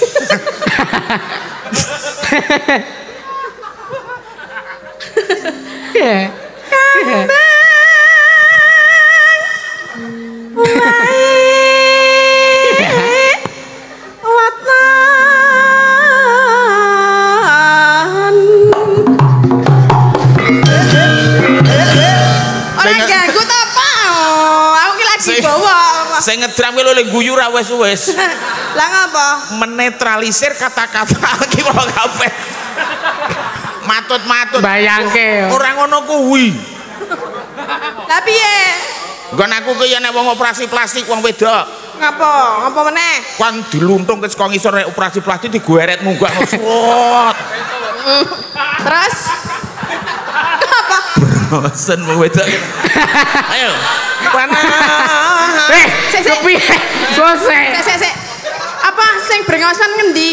Sing ngedram ki lho guyu ra wis.
Lah ngapa?
Menetralisir kata-kata iki kok kabeh. Matut-matut.
Bayangke.
Ora ngono kuwi.
Lah piye?
Nggon aku ki yen wong operasi plastik wong wedok.
Ngapa? Ngapa meneh?
Kan diluntung ke saka ngisor nek operasi plastik digeret munggah swot.
Terus apa?
Bosen wong wedok. Ayo. Panah.
Kepiye? Sose.
Sik. Apa sing brengosan ngendi?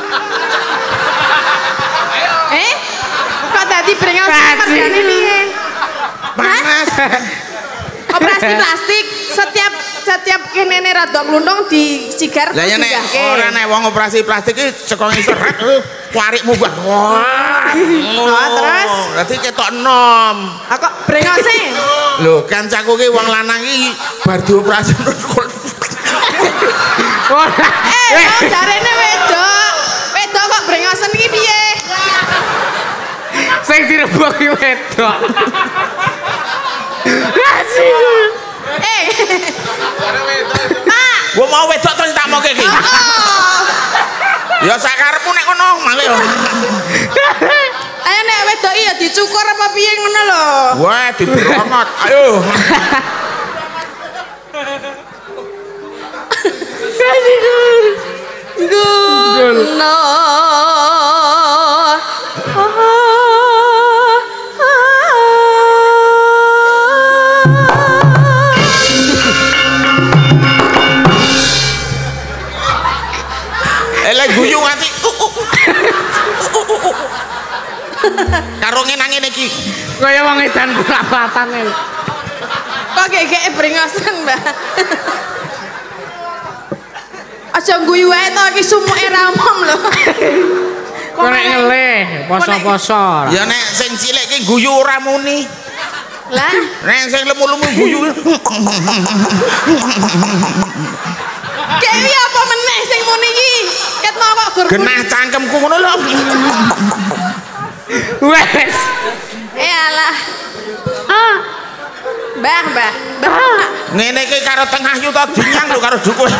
Kok dadi brengosan mergane piye?
Panas.
Operasi plastik setiap kenene rada glundung disigar
lah yen nek ora nek wong operasi plastik iki saka ngisor warik munggah. Wah.
Terus
dadi ketok enom.
kok brengose?
Lho, kancaku ki wong lanang iki bar dioperasi
Jarene wedok. Wedok kok brengosen iki piye?
Sing direbok ki wedok.
Pak.
Gua mau wedok terus tak moke iki. Ya sakarepmu nek kono malih.
Ayo nek wedok iya dicukur apa piye ngono lho.
Wah, diberongot. Ayo.
Guna.
Elek guyu nganti. Karo ngenang ngene iki.
Kaya wong edan pelapatan e.
Kok gegeke brengosen, Mbak? Aja guyu wae to iki sumuke ra umum lho.
Kok nek ngelih poso-poso.
Ya nek sing cilik ki guyu ora muni.
Lah,
Nek sing lemu-lemu guyu.
kewi apa meneh sing muni iki? Ketno kok gur.
Genah cangkemku ngono lho.
Wes.
Alah. Mbah.
Ngene iki karo tengah yu to dinyang lho karo dukun.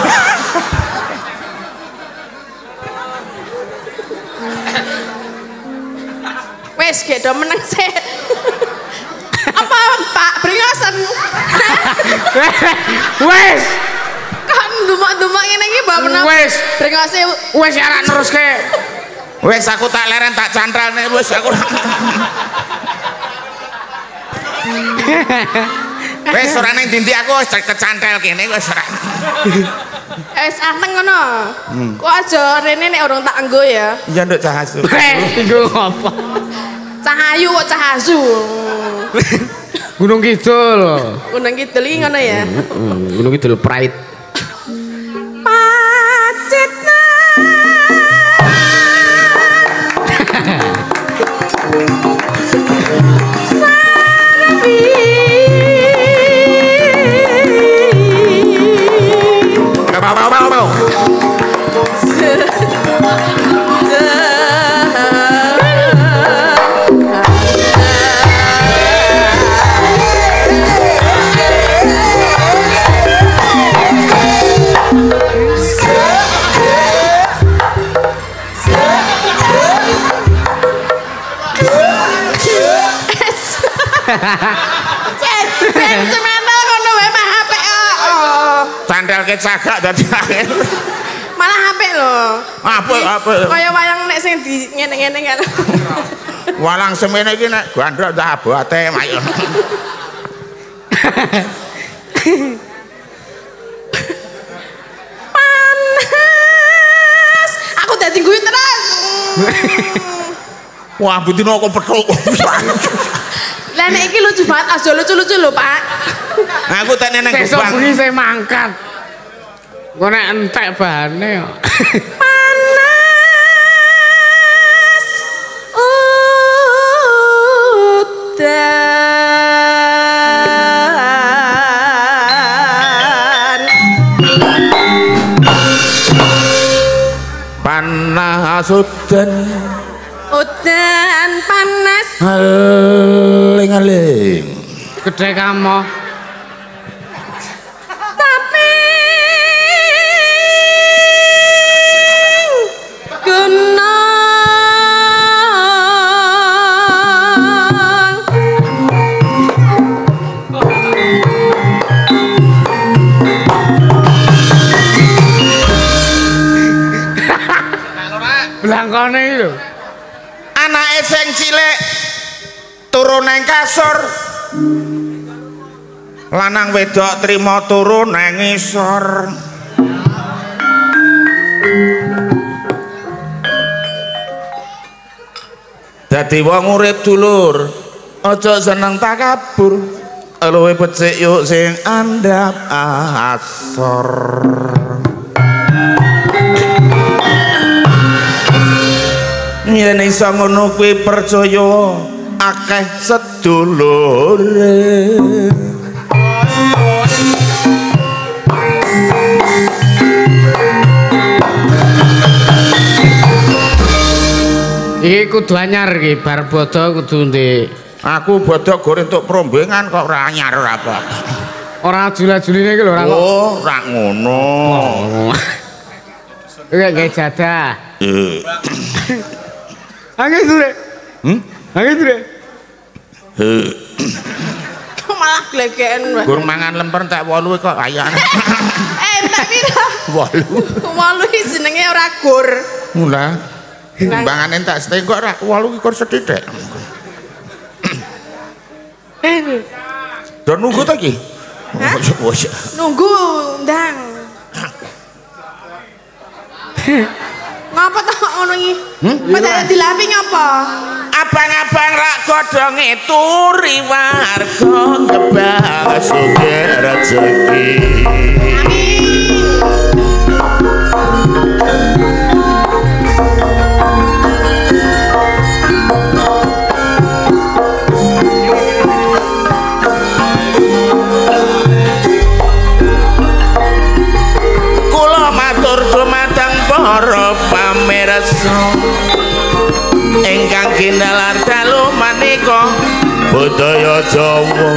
Wes gedo meneng sik. Apa Pak brengosen?
Wes.
Kan dumuk-dumuk ngene iki mbak menang.
Wes.
Brengose
Wes ora neruske.
Wes aku tak leren tak cantralne wis aku. Wes ora ning dindi aku wis kecantel kene wis ora.
wis anteng ngono. Kok aja rene nek urung tak enggo ya.
Iya nduk cah asu.
Tinggal apa?
Cahayu kok cahasu.
Gunung Kidul.
Gunung Kidul iki ngono ya.
Gunung Kidul Pride.
Pacitna. Semental ngono wae mah HP
Cantelke cagak dadi angel.
malah HP lho.
Apa?
Kaya wayang nek sing di ngene-ngene kan.
Walang semene iki nek gandrok tak abote ayo.
Panas. Aku dadi guyu terus.
Wah, butine kok petuk.
Lah nek iki lucu banget, aja lucu-lucu lho, Pak.
Aku tak neng
Besok
gebang.
bunyi saya mangkat. Gue nek entek bahane kok.
Panas. Udan.
panas udan
panas
aling-aling
Gedhe kamo
tapi gunung
blangkone iki lho
anake sing cilik turu nang kasur lanang wedok trima turu nang ngisor dadi wong urip dulur aja seneng takabur luwih becik yuk sing andhap asor yen iso ngono kuwi percaya akeh sedulure
iki kudu anyar iki bar bodo kudu ndek
aku bodo goreng untuk perombengan kok ora anyar apa
ora jula-juline iki lho ora kok
oh ora ngono
Kayak jadah. Angin sure. Angin sure.
Kok malah glegeken wae.
Gur mangan lemper tak 8 kok ayane.
Tak pira?
8.
8 iki jenenge ora gur.
Mula. Timbangan entak setengah kok ora 8 iki kur sethithik. Do nunggu ta iki?
Nunggu ndang. Ngapa tak ngono iki? Padahal dilapi ngapa?
Abang-abang rak godhonge turi warga kebak sugih rezeki. Kula matur dumateng para pamirsa ingkang ginalar dalu manika budaya Jawa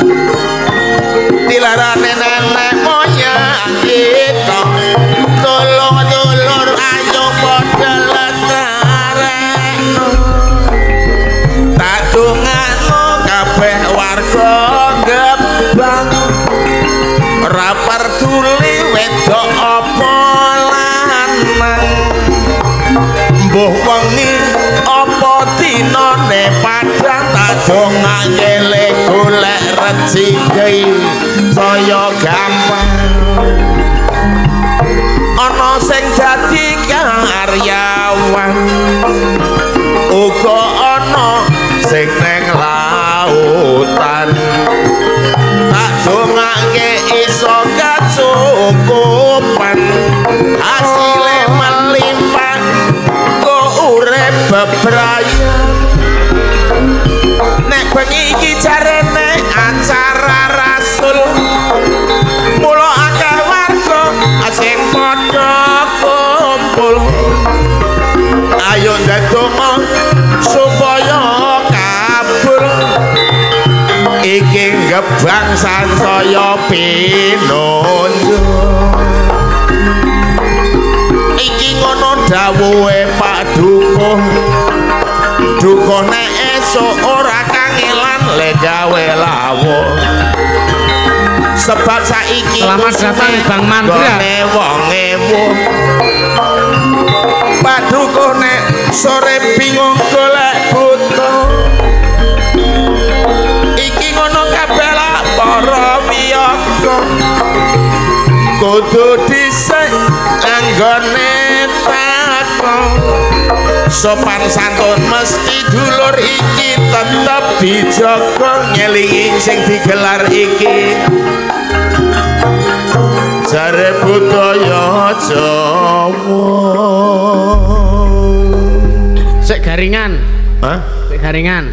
dilarane nenek moyang kita tulung-tulur ayo padha lestarekno tak dongakno kabeh warga Gebang ora peduli wedok apa lanang mbuh wengi apa dinane padha tak dongake golek rezeki saya gampang ana sing dadi karyawan uga ana sing neng lautan tak dongake iso kacukupan hasilé melimpah kok urip bebrayan nek bengi iki jarene acara rasul mula akeh warga sing padha kumpul ayo ndedonga supaya kabul iki Gebang sansaya pinunjuk iki ngono dawuhe Pak Dukuh Dukuh nek esuk ora kangelan le gawe lawuh sebab saiki
selamat datang Bang Mandra
wong ewu Pak Dukuh nek sore bingung golek butuh iki ngono kabeh lah para wiyaga kudu dhisik anggone takon sopan santun mesti dulur iki tetep dijaga ngelingi sing digelar iki jare budaya Jawa
sik garingan
hah
sik garingan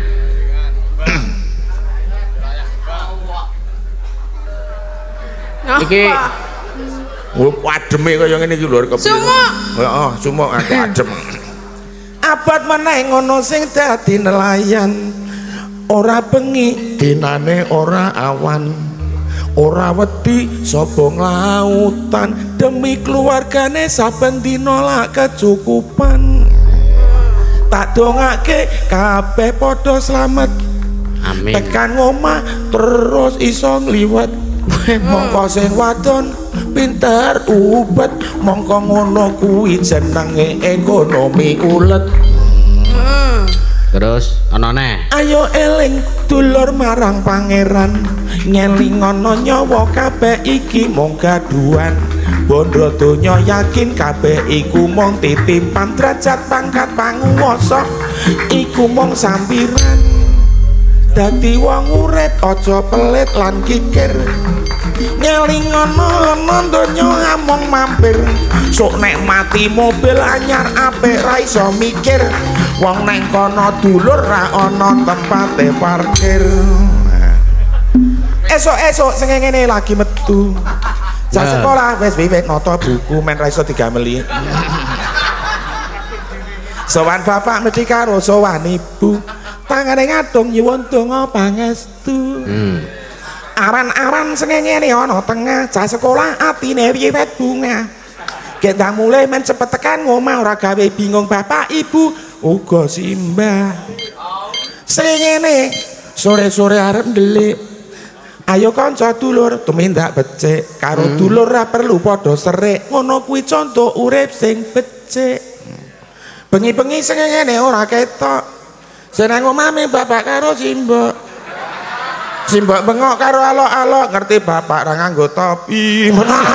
Ademe kaya ngene iki lho kepiye.
Sumuk.
Heeh, sumuk adem. Abad meneh ngono sing dadi nelayan. Ora bengi dinane ora awan. Ora wedi sapa nglautan demi keluargane saben dina lak kecukupan. Tak dongake kabeh padha slamet.
Amin.
Tekan ngomah terus iso ngliwet. Mongko sing wadon pinter ubet, mongko ngono kuwi jenenge ekonomi ulet.
Terus ana neh.
Ayo eling dulur marang pangeran, ngelingono nyawa kabeh iki mung gaduhan. Bondo donya yakin kabeh iku mung titipan, derajat pangkat panguwasa iku mung sampiran. Dadi wong urip aja pelit lan kikir, ngelingono donya amung mampir. Sok nek mati mobil anyar apik ra iso mikir, wong neng kono dulur ra ana tempate parkir. Esok-esok sing ngene lagi metu. Sak sekolah wis wiwit nata buku men ra iso digameli. Sowan bapak mesti karo sowan ibu, tangane ngadung nyuwun donga pangestu. Aran-aran sing ngene ana tengah, sak sekolah atine wiwit bunga. Kita mulai men cepet tekan ngomah ora gawe bingung bapak ibu uga simbah. Sing ngene sore-sore arep ndelik. Ayo kanca dulur tumindak becik karo dulur ra perlu padha serik. Ngono kuwi contoh urip sing becik. Bengi-bengi sing ngene ora ketok. Seneng omah me bapak karo simbok. Simbok bengok karo alok-alok ngerti bapak ra nganggo topi.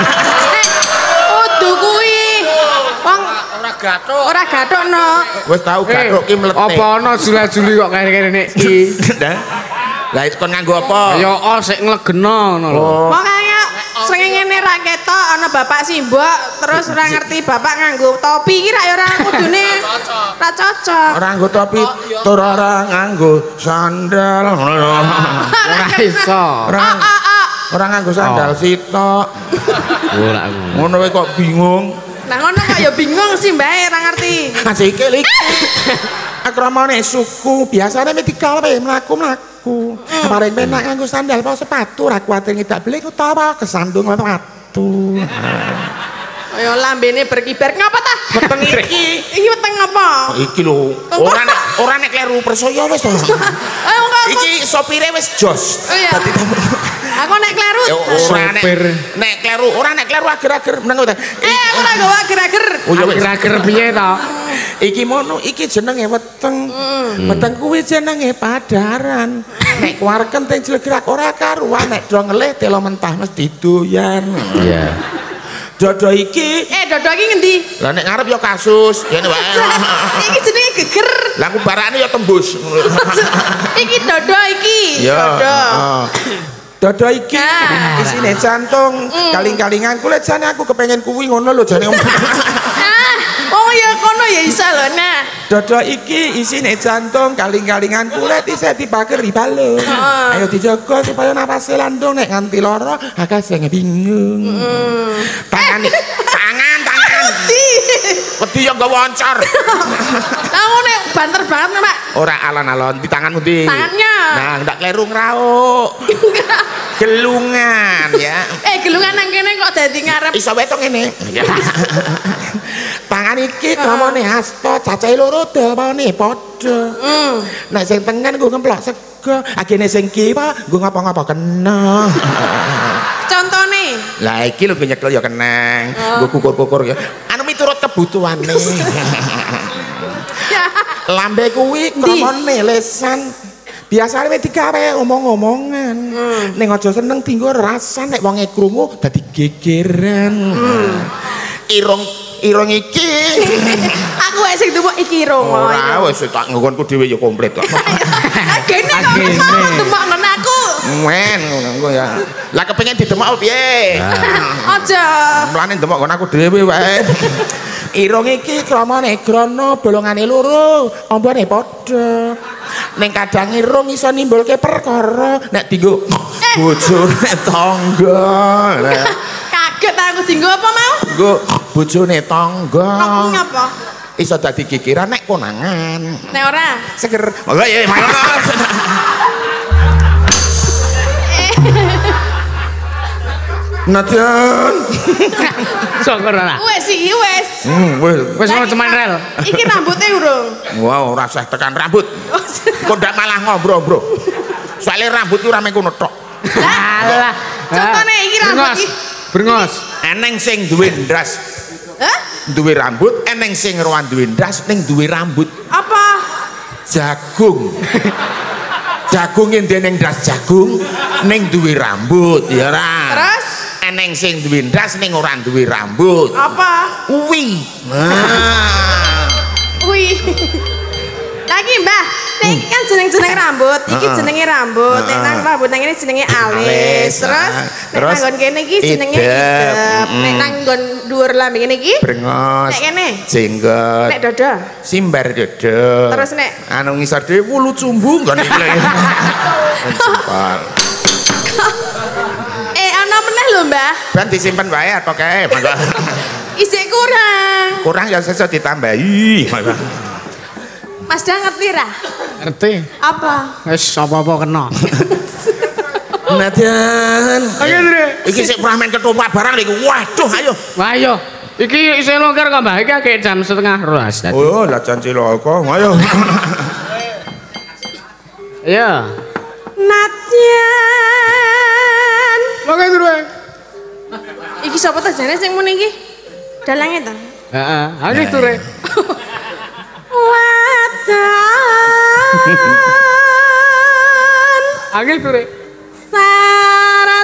Kudu kuwi. Wong ora gathuk no.
Wis tau gathuk ki mlete.
Apa ana jula-juli kok kene-kene iki?
Lah kon nganggo apa?
Ya sik nglegena ngono lho.
Wong kaya srengenge ra ketok ana bapak simbok terus ora ngerti bapak nganggo topi iki ra ya ora kudune ra cocok.
Ora nganggo topi tur ora nganggo sandal.
Ora iso.
Ora nganggo sandal sitok.
Ora
Ngono wae kok bingung.
Lah ngono kok ya bingung sih Mbak ora ngerti.
Sikil iki. Akramane suku biasane mesti gawe mlaku-mlaku. Paling penak nganggo sandal apa sepatu ra kuwatir ngidak belik utawa kesandung watu.
Kaya lambene berkibar ngapa ta?
Weteng iki.
Iki weteng apa?
Iki lho. Ora nek kleru persoyo wis to. Iki sopire wis jos. Dadi
aku nek kleru
sopir.
Nek kleru ora nek kleru ager-ager meneng to.
Aku ora gawa ager-ager.
Oh ya
ager-ager piye to?
Iki mono iki jenenge weteng. Weteng kuwi jenenge padaran. Nek kuarken teng jlegrak ora karuan nek do ngelih telo mentah mesti doyan.
Iya.
Dodo iki
dodo iki ngendi?
Lah nek ngarep ya kasus, ngene wae.
Iki jenenge geger.
Lah aku barane ya tembus.
Iki dodo iki. Dodo.
Dodo iki isine jantung, kaling-kalingan kulit jane aku kepengen kuwi ngono lho jane.
Oh ya kono ya iso lho nah.
Dodo iki isine jantung, kaling-kalingan kulit isi dipakeri balung. Ayo dijaga supaya napase landung nek nganti lara akeh sing bingung. Tangan. Wedi ya nggawa oncar.
Lah ngene banter banget Pak.
Ora alon-alon di tanganmu di.
Tangannya.
Nah, ndak kleru ngrauk. Gelungan ya.
Gelungan nang kene kok dadi ngarep.
Iso wae to ngene. Tangan iki kramane hasta, cacahe loro dawane padha. Nek sing tengen nggo ngemplok sego, agene sing kiwa nggo ngapa-ngapa kena.
Contone.
Lah iki lho nyekel ya keneng, nggo kukur-kukur ya. Anu miturut kebutuhane. Lambe kuwi kramane lesan. Biasane wis digawe omong-omongan. Ning aja seneng dienggo rasan nek wonge krungu dadi gegeran. Irung iki.
Aku wae sing tuwuk iki irung.
Ora wis tak nggonku dhewe ya komplit kok.
Agene kok tumbak ngen aku.
Men ngono ya. Lah kepengin didemak piye?
Aja.
Mlane demak kon aku dhewe wae. Irung iki kramane grana bolongane loro, ambane padha. Ning kadang irung iso nimbulke perkara nek dienggo bojone tangga.
Gak tahu dinggo apa mau?
Nggo bojone tangga.
Ngomong apa?
Iso dadi kikiran nek konangan.
Nek ora.
Seger. Oh ya, Nadian.
Syukur ora.
Wes iki wes.
Wis
Wis mau ceman rel.
Iki rambutnya urung.
Wow, ora usah tekan rambut. Kok ndak malah ngombro, Bro. Soale rambut ku ora mung kono tok.
Alah.
Contone iki rambut iki.
Brengos.
Eneng sing duwe ndras.
Hah?
Duwe rambut, eneng sing ora duwe ndras ning duwe rambut.
Apa?
Jagung. Jagung yen ning ndras jagung ning duwe rambut, ya ora.
Terus?
Eneng sing duwe ndras ning ora duwe rambut.
Apa?
Kuwi. Nah.
Wih. Lagi Mbah, nek kan jeneng-jeneng rambut, iki jenenge rambut, nek nang rambut nang ngene jenenge alis. Terus nek nang nggon kene iki jenenge idep. Nek nang nggon dhuwur lambe ngene iki
Brengos.
nek kene
Jenggot.
nek dada.
Simbar dodo.
Terus nek
anu ngisor dhewe wulu cumbu nggon iki lho. Simpal.
ana meneh lho Mbah.
Ben disimpen wae apa kae, mangga.
Isih kurang.
Kurang ya sesuk ditambahi.
Mas Dah ngerti ra?
Ngerti.
Apa?
Wis apa-apa kena.
Nadian.
Oke, Dre.
Iki sik pramen ketoprak barang lho. Waduh, ayo.
Wah, ayo. Iki isih longgar kok, Mbah. Iki agek jam 12:30.
Oh, lah jan cilaka. Ayo.
Ayo.
Nadian.
Oke, Dre.
Iki sapa ta jane sing muni iki? Dalange ta?
Heeh, ayo Dre.
Wadan
Agil Dre.
syarat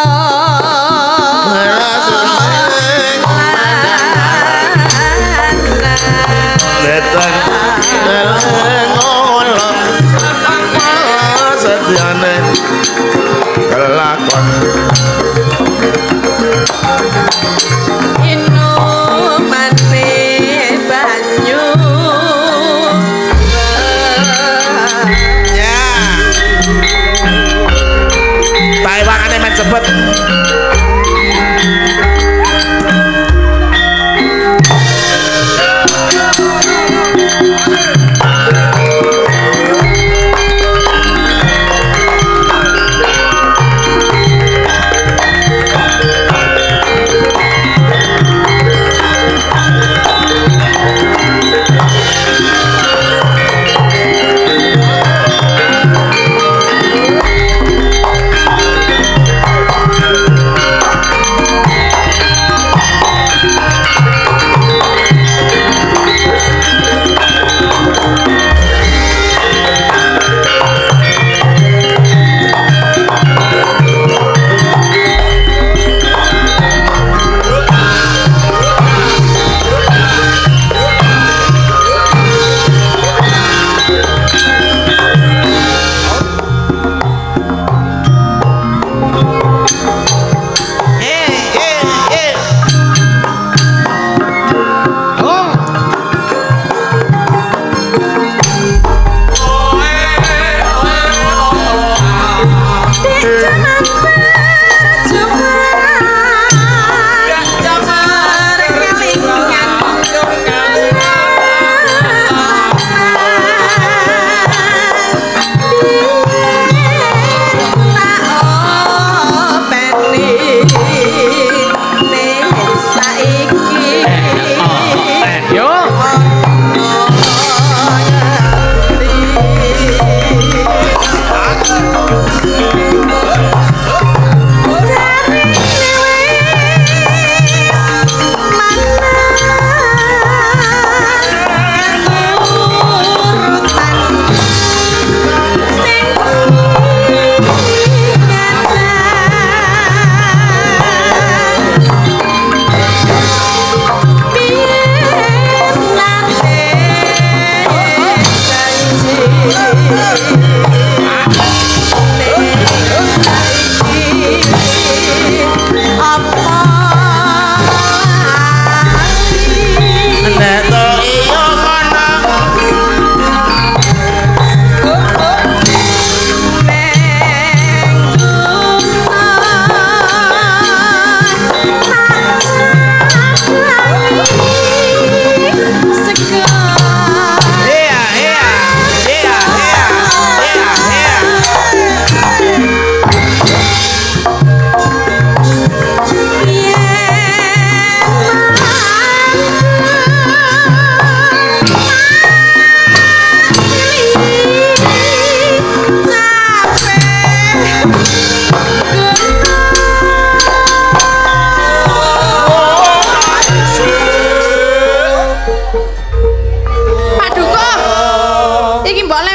kelakon cepet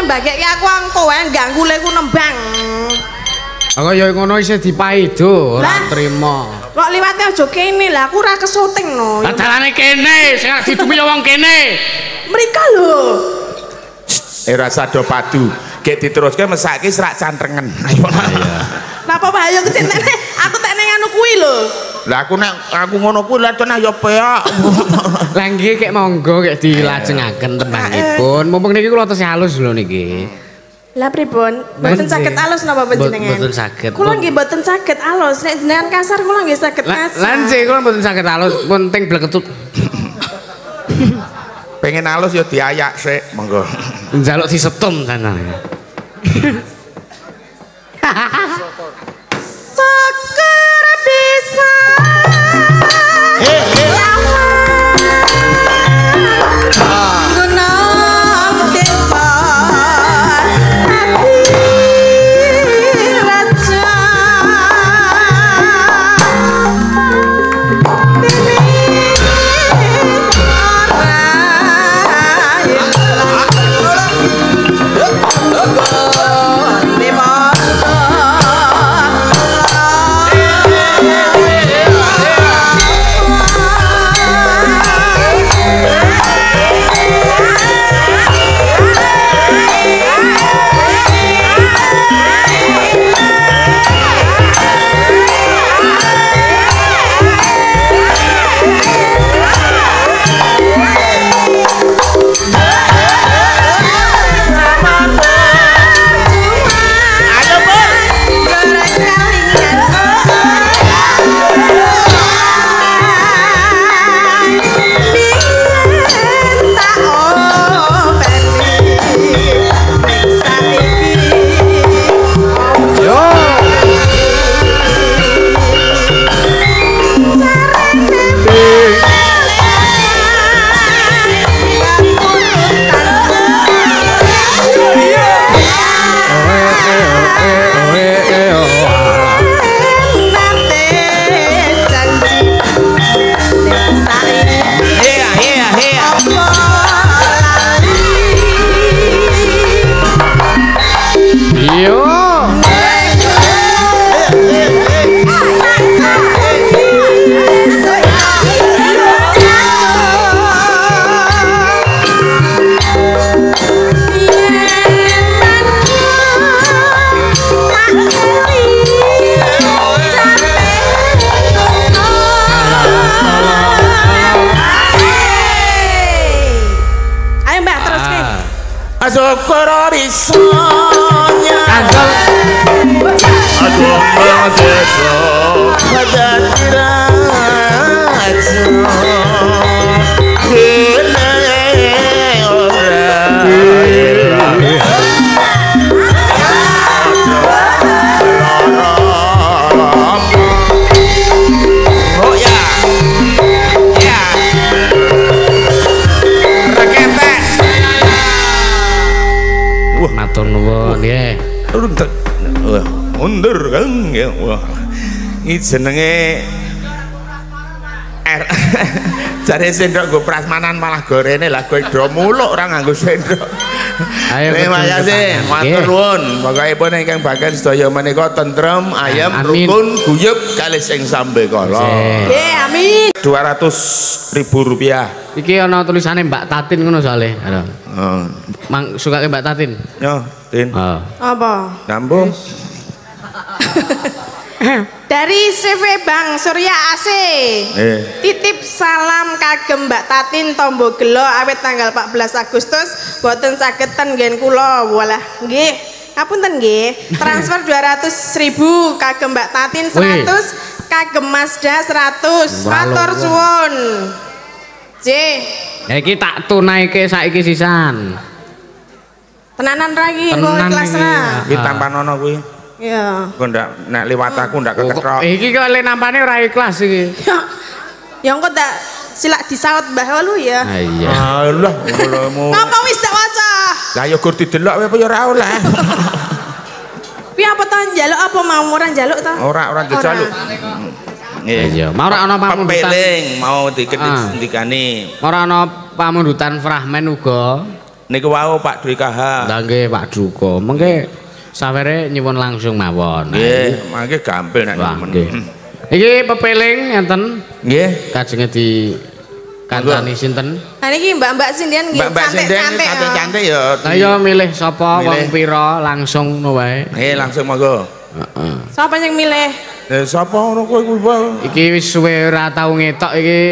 mbagekke aku angko wae ganggu le ku nembang.
Aku ya ngono isih dipaido, ora trima.
Kok liwate aja kene lah, aku ora kesuting no.
Lah dalane kene, sing didumi wong kene.
Mriko lho.
Era sado padu, gek diteruske mesake serak cantrengen. Ayo.
Napa bahaya kecintene? Aku tek ning anu kuwi lho.
Lah aku ngono kuwi lah tenah ya peak.
Lah nggih kek monggo kek dilajengaken tembangipun. Mumpung niki kula tesih halus lho niki.
Lah pripun? Mboten saged alus napa panjenengan?
Mboten saged.
Kula nggih mboten saged alus. Nek jenengan kasar kula nggih saged kasar.
Lan sih kula mboten saged alus, penting bleketut.
Pengen halus ya diayak sik, monggo.
Njaluk disetum sana.
Syukur bisa.
Syukur bisa nyandel agama desa badan diraja kene ora oh ya ya rekete. Wah,
matur nuwun nggih.
Mundur kan ya. Wah. Iki jenenge jare sendok nggo prasmanan malah gorene lah kowe do muluk ora nganggo sendok.
Ayo
terima kasih, matur nuwun. Pokokipun ingkang bagian sedaya menika tentrem, ayem, rukun, guyub kalih sing sambe kala.
Nggih, amin.
200.000 rupiah.
Iki ana tulisane Mbak Tatin ngono soalé.
Oh.
Mang sukake Mbak Tatin.
Yo, Tin.
Apa?
Nambuh.
Dari CV Bang Surya AC. Titip salam kagem Mbak Tatin Tombo Gelo awet tanggal 14 Agustus boten saged ten nggen kula. Walah, nggih. Ngapunten nggih. Transfer 200.000 kagem Mbak Tatin 100, kagem Mazda 100. Matur suwun. J.
Ya iki tak tunaike saiki sisan.
Tenanan ra iki kok ikhlas ra.
Iki tampanono kuwi.
Iya.
Kok ndak nek liwat aku ndak keketrok.
Iki kok le nampane ora ikhlas iki.
Ya engko tak silak disaut Mbah lu ya.
Ha iya.
Allah, ngono.
Apa wis tak waca?
Lah ya gur didelok apa ya ora oleh.
Piye apa to njaluk apa mau ora njaluk to?
Ora njaluk.
Iya, mau ora ana pamundutan.
Pepeling mau dikendikani.
Ora ana pamundutan Fragmen uga.
Niku wau Pak Dwi KH.
Lah nggih Pak Duko. Mengke sawere nyuwun langsung mawon.
Nggih, mangke gampil nek
nemen. Iki pepeling enten.
Nggih.
Kajenge di kantani sinten?
Nah niki Mbak-mbak sindian nggih
cantik-cantik ya.
Ayo milih sapa wong pira langsung wae.
Nggih, langsung monggo.
Heeh.
Sapa sing milih?
Sapa ngono kowe kuwi?
Iki wis suwe ora tau ngetok iki.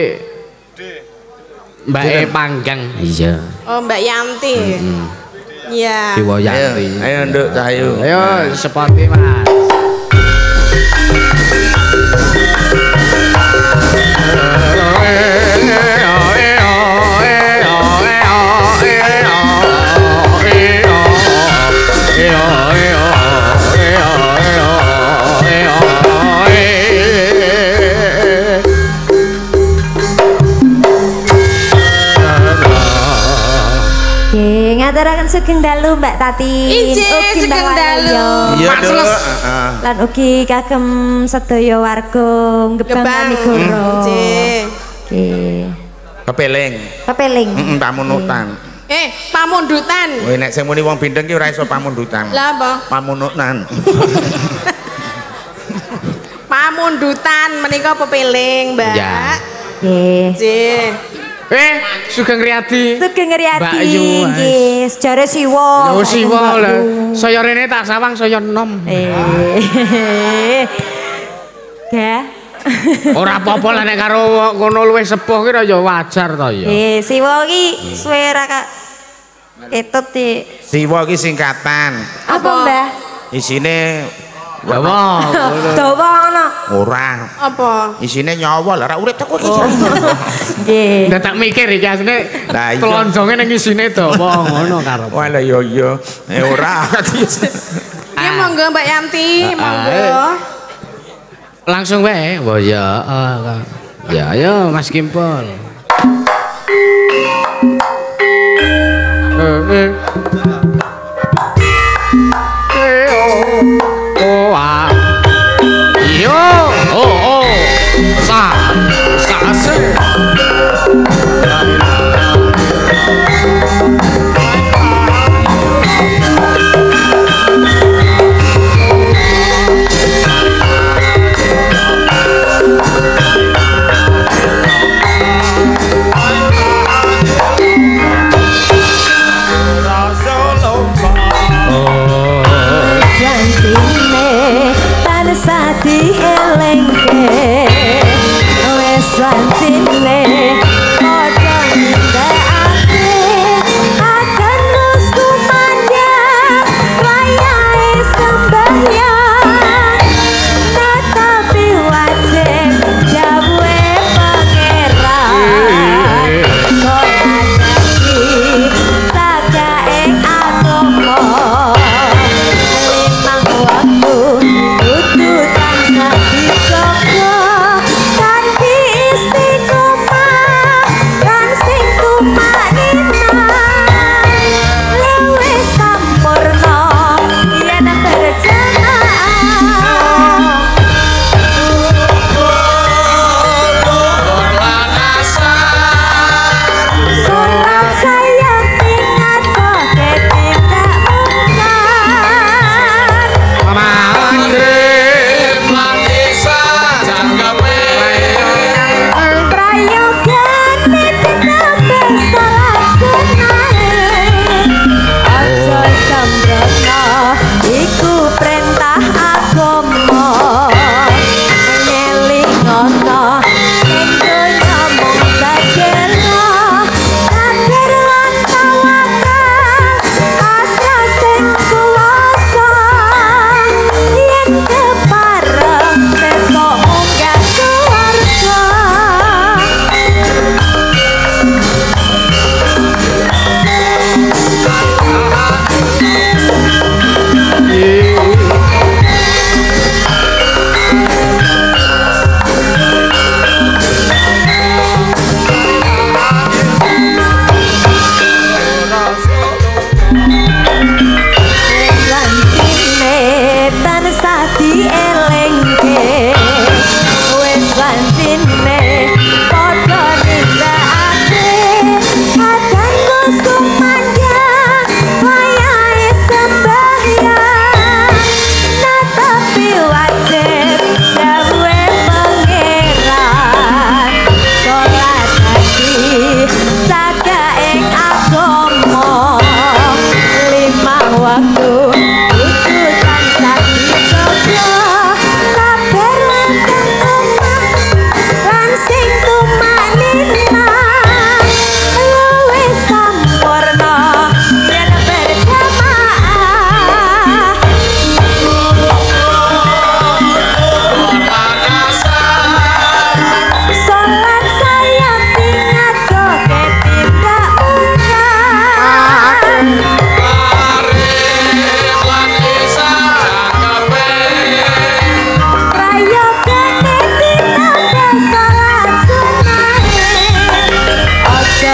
Mbake Panggang. Iya.
Oh, Mbak Yanti. Iya.
Dewa Yanti.
Ayo nduk Cahayu.
Ayo sepoti Mas.
Ngaturaken sugeng dalu Mbak Tati.
Ije sugeng dalu.
Iya Duk.
Lan ugi kagem sedaya warga Gebang Kanigoro.
Nggih.
Nggih.
Pepeling.
Pepeling.
Pamunutan.
Pamundutan.
Kowe nek sing muni wong bindeng ki ora iso pamundutan.
Lah apa?
Pamunutan.
Pamundutan menika pepeling, Mbak.
Ya.
Nggih.
Nggih.
Sugeng Riyadi.
Sugeng Riyadi.
Mbak Yu.
Nggih, sejare Siwa.
Yo Siwa lho. Saya rene tak sawang saya enom.
Nggih.
Ora apa-apa lah nek karo ngono luwih sepuh ki ya wajar to ya.
Siwa ki suwe ra ketut iki.
Siwa ki singkatan.
Apa, Mbah?
Isine
Dawa.
Dawa ngono.
Ora.
Apa?
Isine nyawa lah, ora urip teko iki.
Nggih.
Ndak tak mikir iki asline.
Lah iya.
Telonjonge ning isine dawa ngono karo.
Wah lah yo yo. Ora.
Ya monggo Mbak Yanti, monggo.
Langsung wae. Wah ya. Ya ayo Mas Kimpul.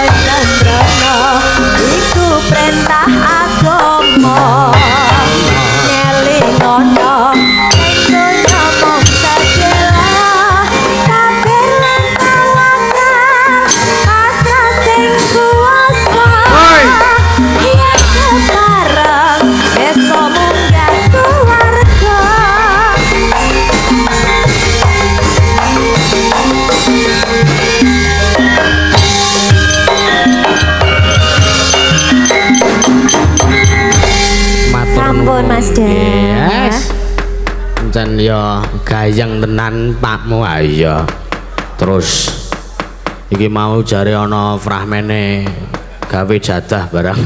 Chandra iku perintah agama nyelingono ing donya mung sadelah sabelan kalangan pasrah sing kuwasa yen kepareng bisa munggah suwarga. Ampun Mas
Yes. Jan ya gayeng tenan pakmu ayo. Terus iki mau jare ana fragmene gawe jadah barang.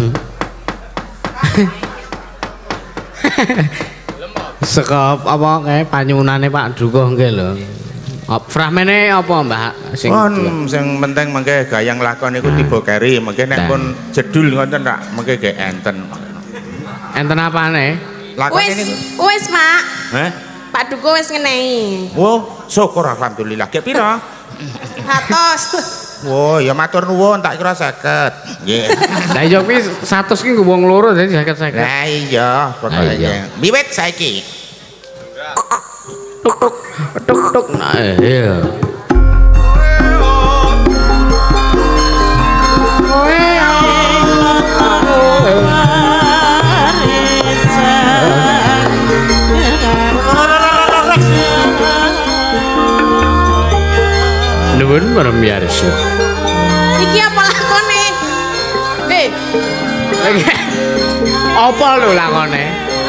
Sekop apa kae panyunane Pak Dukuh nggih lho. Fragmene apa Mbak sing
sing penting mengke gayang lakon iku tiba keri mengke nek pun jedul ngoten tak mengke ge enten.
Enten apane?
Wis Pak.
Heh?
Pak Dukuh wis ngenehi.
Oh, syukur alhamdulillah. Ge pira?
100.
Oh, ya matur nuwun tak kira 50. Nggih.
Lah iya kuwi 100 ki wong loro dadi 50.
Lah iya, pokoke. Wiwit saiki.
Tuk tuk. Nah, iya. Nuwun para miyarsa.
Iki apa lakone?
Apa lho lakone?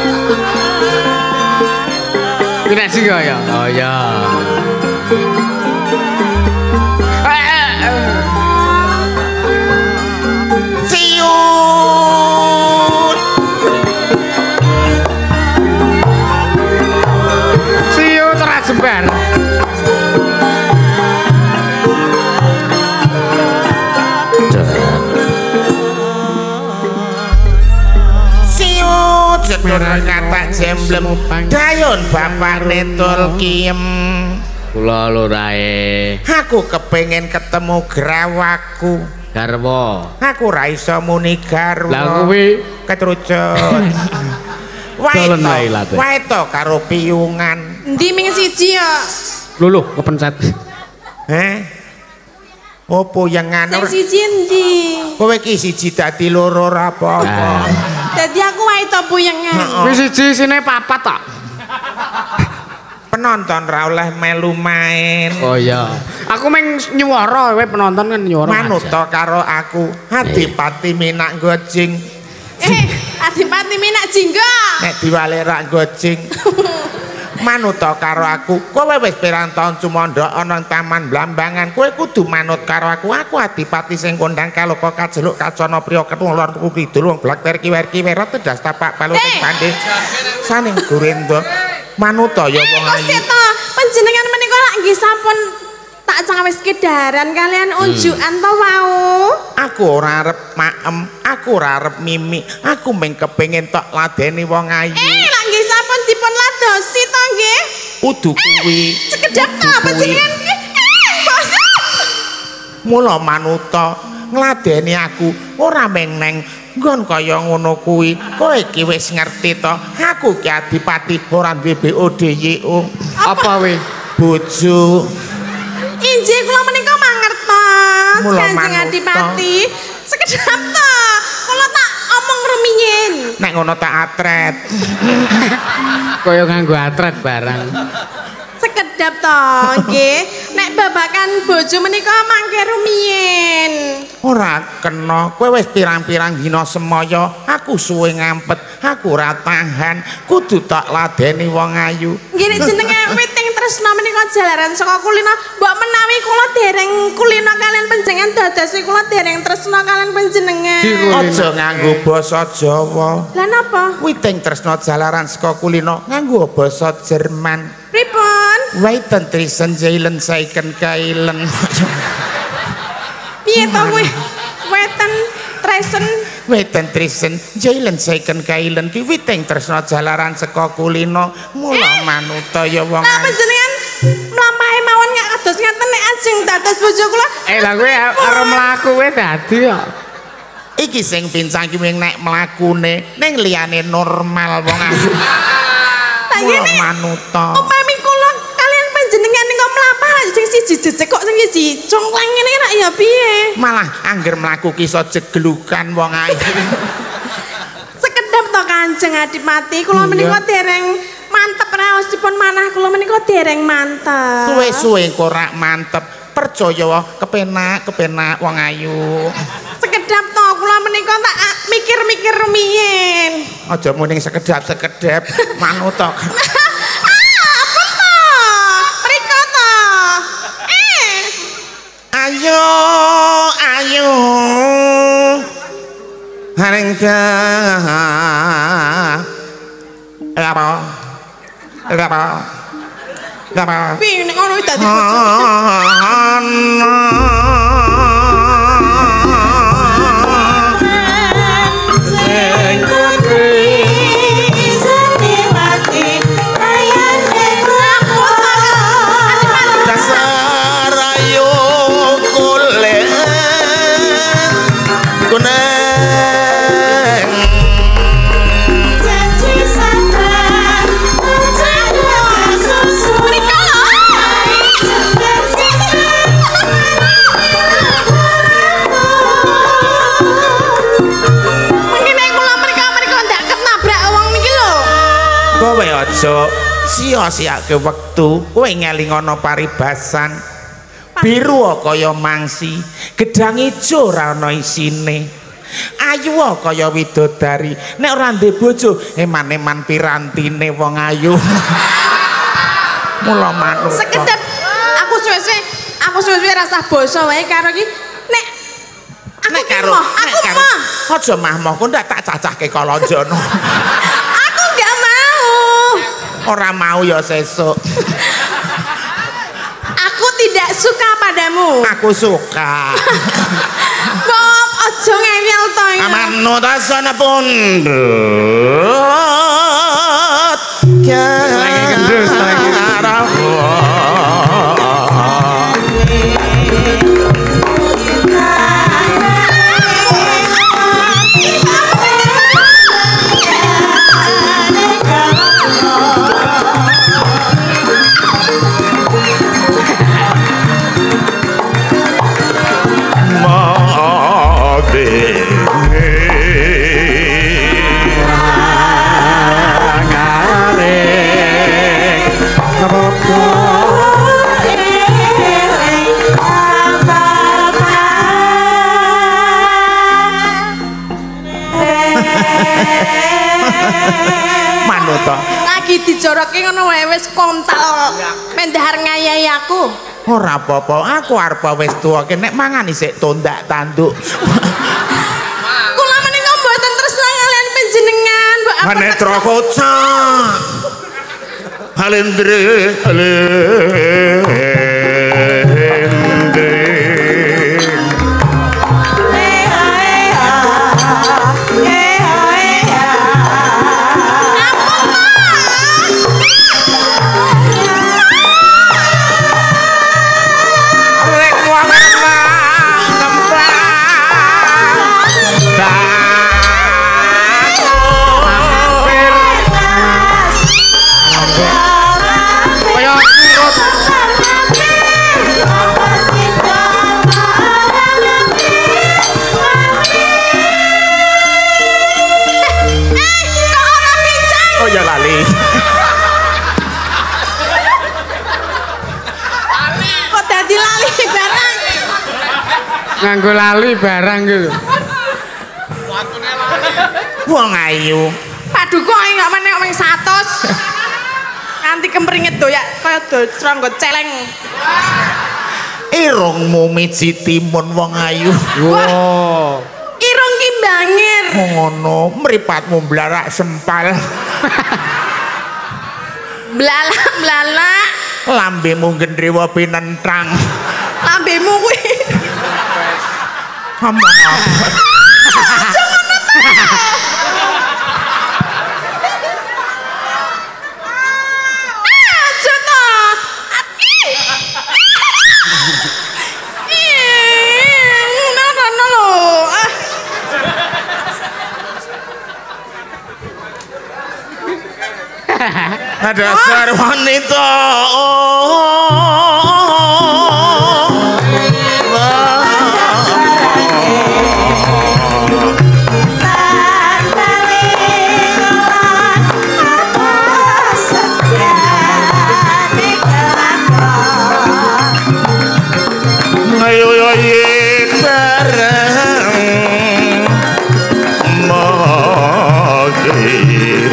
Kira sing ya. Oh ya.
Siut.
Siut ora jembar.
Sedulur katak jemblem dayon bapakne Tulkiem.
Kula lurae.
Aku kepengin ketemu grawaku.
Garwa.
Aku ra iso muni garwa.
Lah kuwi
ketrucut. Wae to karo piyungan.
Endi ming siji ya?
Lho kepencet.
Opo yang ngono?
Sing siji endi?
Kowe iki siji dadi loro ora apa-apa.
Dadi aku wae to puyengan.
Wis siji sine papat tok.
Penonton ra oleh melu main.
Oh iya. Aku meng nyuwara kowe penonton kan nyuwara.
Manut to karo aku. Adipati minak gojing.
Adipati minak jingga.
Nek diwale rak gojing. Manut to karo aku. Kowe wis pirang taun sumandha ana taman Blambangan. Kowe kudu manut karo aku. Aku adipati sing kondang kaloka kajeluk kacana priya ketung lor tuku kidul wong blak ter kiwer-kiwer tedas tapak palu ing pande. Saning Gurenda. Manut to ya wong ayu.
Panjenengan menika lak nggih sampun tak caweske daran kalian unjukan to wau.
Aku ora arep maem, aku ora arep mimi. Aku mung kepengin tok ladeni wong ayu.
Lak nggih sampun dipun ladosi to nggih.
Udu kuwi.
Cekedhap to panjenengan nggih. Bos.
Mula manuta ngladeni aku ora meng neng nggon kaya ngono kuwi. Kowe iki wis ngerti to. Aku ki adipati ora duwe BODYO.
Apa we?
Bojo.
Injih kula menika mangertos.
Mula
Kanjeng
manut
Adipati. Sekedhap to. Kula tak omong rumiyin.
Nek ngono tak atret.
Kaya nganggo atret barang.
Sekedhap to nggih. Nek babakan bojo menika mangke rumiyin.
Ora kena. Kowe wis pirang-pirang dina semaya. Aku suwe ngampet. Aku ora tahan. Kudu tak ladeni wong ayu.
Nggih nek jenenge witing tresna menika jalaran saka kulina. Mbok menawi kula dereng kulina kalian panjenengan dadosi kula dereng tresna kalian panjenengan.
Aja nganggo basa Jawa.
Lah napa?
Witing tresna jalaran saka kulina nganggo basa Jerman.
Pripun?
Weiten trisen jailen saiken kailen.
Piye to kowe? Weten tresen
Weiten trisen jailen saiken kailen ki witing tresna jalaran saka kulina. Mula manuta ya wong.
Lah panjenengan mlampahe mawon kados ngaten nek Kanjeng dados bojo kula.
Lah kowe arep mlaku kowe dadi kok.
Iki sing pincang ki nek mlakune ning liyane normal wong ayu. Kula manuta.
Upami kula kalian panjenengan ning kok mlampah sing siji jejeg kok sing siji congklang ngene rak ya piye?
Malah angger mlaku ki iso jeglukan wong ayu.
Sekedap to Kanjeng Adipati kula menika dereng mantep raosipun manah kula menika dereng mantep.
Suwe-suwe kok rak mantep. Percaya kepenak wong ayu.
Sekedap to kula menika tak mikir-mikir rumiyin.
Aja muni sekedap manut to.
Apa to? Mriko to.
Ayo harengga apa
Piye nek ngono dadi bojo.
Kowe aja sia-siake wektu, kowe ngelingono paribasan. Biru kaya mangsi, gedang ijo ora ana isine. Ayu kaya widodari, nek ora ndek bojo eman-eman pirantine wong ayu. Mula manut.
Sekedap aku suwe-suwe rasa basa wae karo iki nek aku
aja mah kok ndak tak cacahke kalonjono.
Aku enggak mau.
Ora mau ya sesuk.
Aku tidak suka padamu.
Aku suka.
Bob, aja ngeyel to ya.
Manut asana pundut.
Lagi gendus lagi.
Manuta.
Lagi dijoroke ngono wae wis kontal. Mendahar ngayahi aku.
Ora apa-apa, aku arep wis tuwa nek mangan isik tondak tanduk.
Kula menika mboten tresna kalian panjenengan, Mbak.
Manetra koca. Halendre.
Nganggo lali barang gitu.
Wong ayu.
Paduka enggak meneh wing 100. Nganti kempringet doyak kaya serangga celeng.
Irungmu miji timun wong ayu.
Wow.
Irung ki bangir.
Ngono, mripatmu blarak sempal.
Blalak.
Lambemu gendrewa pinentrang.
Lambemu kuwi.
Amang.
Ngono lho.
Dasar wanita. Ayo yen bareng mati.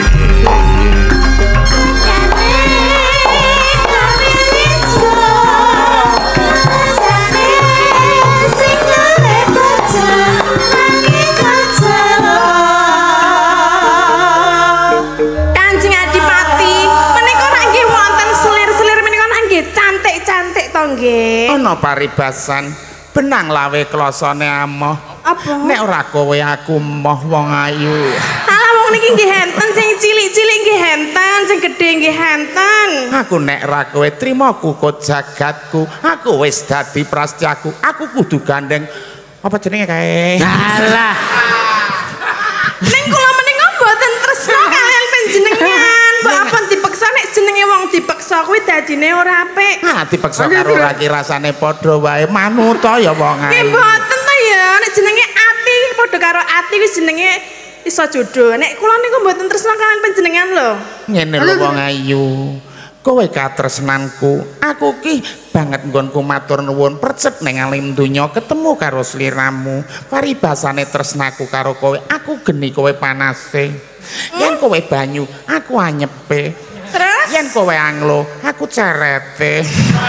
Kanjeng Adipati, menika nek nggih wonten selir-selir menika nggih cantik-cantik to nggih.
Ana paribasan benang lawe klosone amoh.
Apa?
Nek ora kowe aku moh wong ayu.
Alah wong niki nggih henten sing cilik-cilik nggih henten, sing gedhe nggih henten.
Aku nek ra kowe trima kukut jagatku, aku wis dadi prasetyaku. Aku kudu gandeng apa jenenge kae?
Alah.
Ning kula menika mboten tresna kalian panjenengan. Mbok apa dipeksa nek jenenge wong dipeksa kuwi dadine ora apik.
Ah, dipeksa karo laki rasane padha wae manut ya wong
Nggih
ayu.
mboten to ya, nek jenenge ati padha karo ati wis jenenge iso jodoh. Nek kula niku mboten tresna kalian panjenengan lho.
Ngene lho wong ayu. Kowe katresnanku. Aku ki banget nggonku matur nuwun percet ning alim donya ketemu karo sliramu. Paribasane tresnaku karo kowe, aku geni kowe panase. Yen kowe banyu, aku anyepe.
Terus
Yen kowe anglo, aku cerete.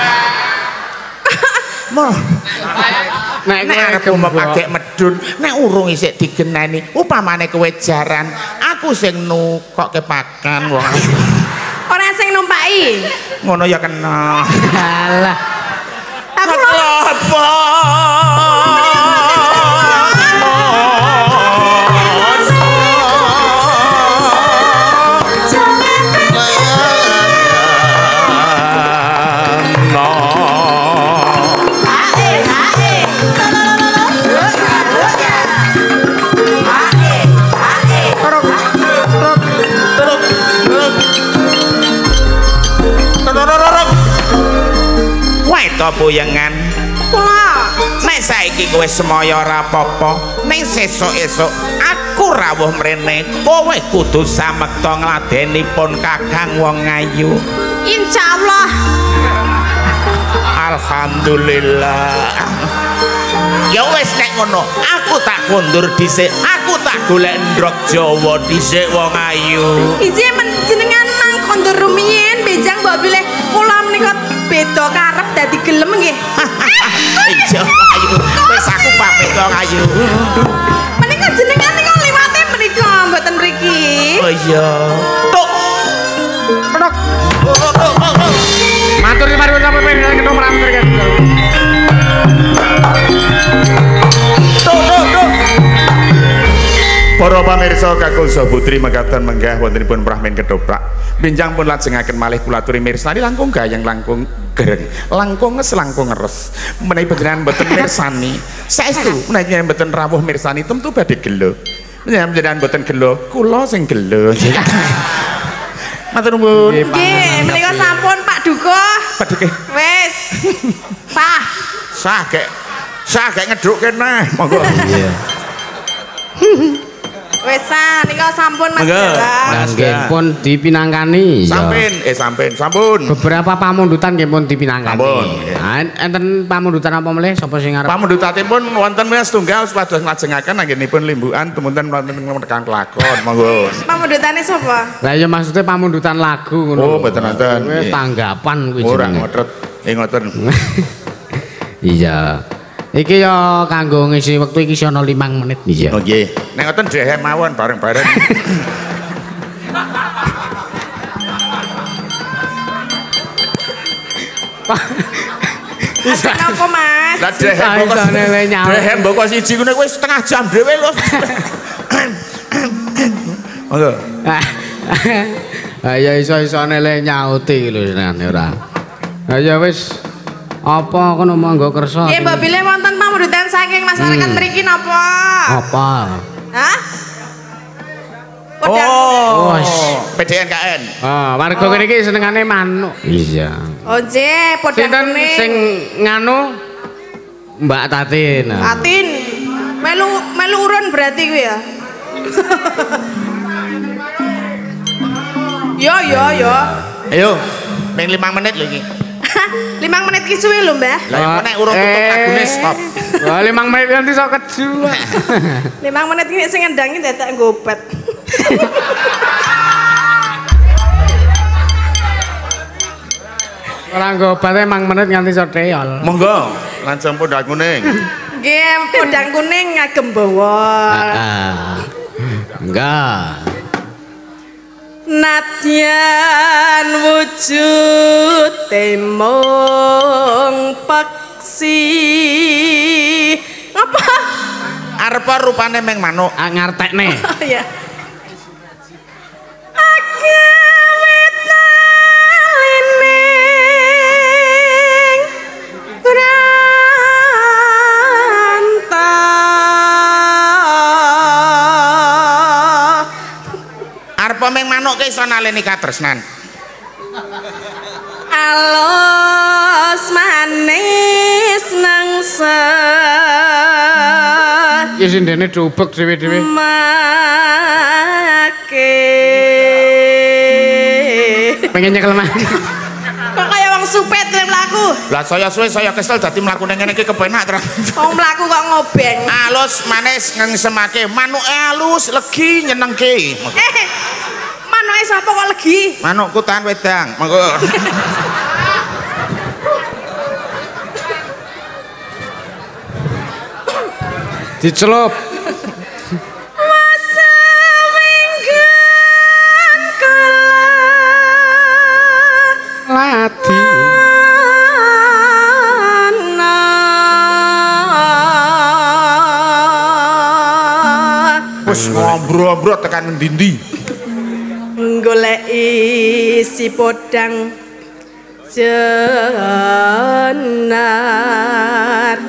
Moh.
Nek
Nek arepku mepake medun, nek urung isik digenani, upamane kowe jaran, aku sing nukokke pakan wong.
ora sing numpaki.
Ngono ya kena.
Alah.
Aku lho
Apa? Weto boyengan.
kula.
Nek saiki kowe semaya ora apa-apa, ning sesuk-esuk aku rawuh mrene, kowe kudu samekta ngladenipun Kakang wong ayu.
Insyaallah.
Alhamdulillah. Ya wis nek ngono, aku tak kondur dhisik, aku tak golek ndrok Jawa dhisik wong ayu.
Iji jenengan nang kondur rumiyin benjang mbok bilih kula menika beda karep dadi gelem nggih.
Ijo ayu, wis aku pamit wong ayu.
Menika jenengan nika liwate menika mboten mriki.
Oh iya. Tuk.
Tok. Matur nuwun sampeyan pengen ketemu matur kan.
Para pamirsa kakung saha putri mekaten menggah wontenipun Prahmen Ketoprak. Benjang pun lajengaken malih kula aturi mirsani langkung gayeng langkung gereng, langkung nges langkung ngeres. Menawi panjenengan mboten mirsani, saestu menawi panjenengan mboten rawuh mirsani tentu badhe gelo. Menawi panjenengan mboten gelo, kula sing gelo. Matur nuwun.
Nggih, menika sampun Pak Duko.
Paduke.
Wis. Sah.
Sah gek ngedrukke nah, monggo.
Iya.
Wis sah nika sampun Mas
Monggo.
Bella.
Nggih pun dipinangkani ya.
Sampun.
Beberapa pamundutan nggih pun dipinangkani.
Sampun.
Nah, enten pamundutan apa meneh sapa sing arep?
Pamundutatipun wonten wis tunggal supados nglajengaken anggenipun limbukan temunten wonten tekan kelakon, monggo.
Pamundutane sapa?
Lah ya maksudnya pamundutan lagu ngono.
Oh, mboten wonten.
Wis tanggapan kuwi
Ora
jenenge.
ngotret. Ngoten.
Iya. Iki ya kanggo ngisi wektu iki ana 5 menit iya.
Oh nggih. Nek ngoten dhewe mawon bareng-bareng.
Ajeng napa Mas?
Lah dhewe
Isane le nyaut.
Dhewe mboko siji ngene kuwi setengah jam dhewe lho. Monggo.
Ah ya iso-isone le nyauti lho senane ora. Ah ya wis Apa kono monggo kersa?
Nggih, Mbak Bile wonten pamuritan saking masyarakat mriki napa?
Apa?
Hah?
Oh, PDNKN.
Oh, warga kene iki senengane manuk. Iya.
Oh, nggih, podang
Sinten
kuning.
sing nganu Mbak Tatin.
Atin. Melu urun berarti kuwi ya. Yo.
Ayo, ping 5 menit lho iki.
5 menit ki suwe lho, Mbah.
Lah ya nek urung tutup lagune stop.
Wah, 5 menit nanti sok keju.
5 menit ki sing ngendangi dadak ngobet.
Ora ngobat emang menit nganti sok teol.
Monggo, langsung podang kuning.
Nggih, podang kuning ngagem bawah.
Enggak.
Nadyan wujud temong peksi. Apa?
Arepa rupane meng manuk.
Ngartekne.
Ya.
Arepa meng manuk ke iso naleni katresnan.
Alos manis nangsa.
Ya sindene diubek dhewe-dhewe.
Make.
Pengen nyekel mah.
Kok kaya wong supet mlaku.
Lah saya suwe saya kesel dadi mlaku ning ngene iki kepenak terus.
Wong mlaku kok ngobeng.
Alus manis ngesemake manuk alus legi nyenengke.
Manuke sapa kok legi?
Manukku tahan wedang. Monggo.
Dicelup.
Masa minggan
Lati.
Wis ngombro-ombro tekan ngendi-endi.
goleki si podang jenar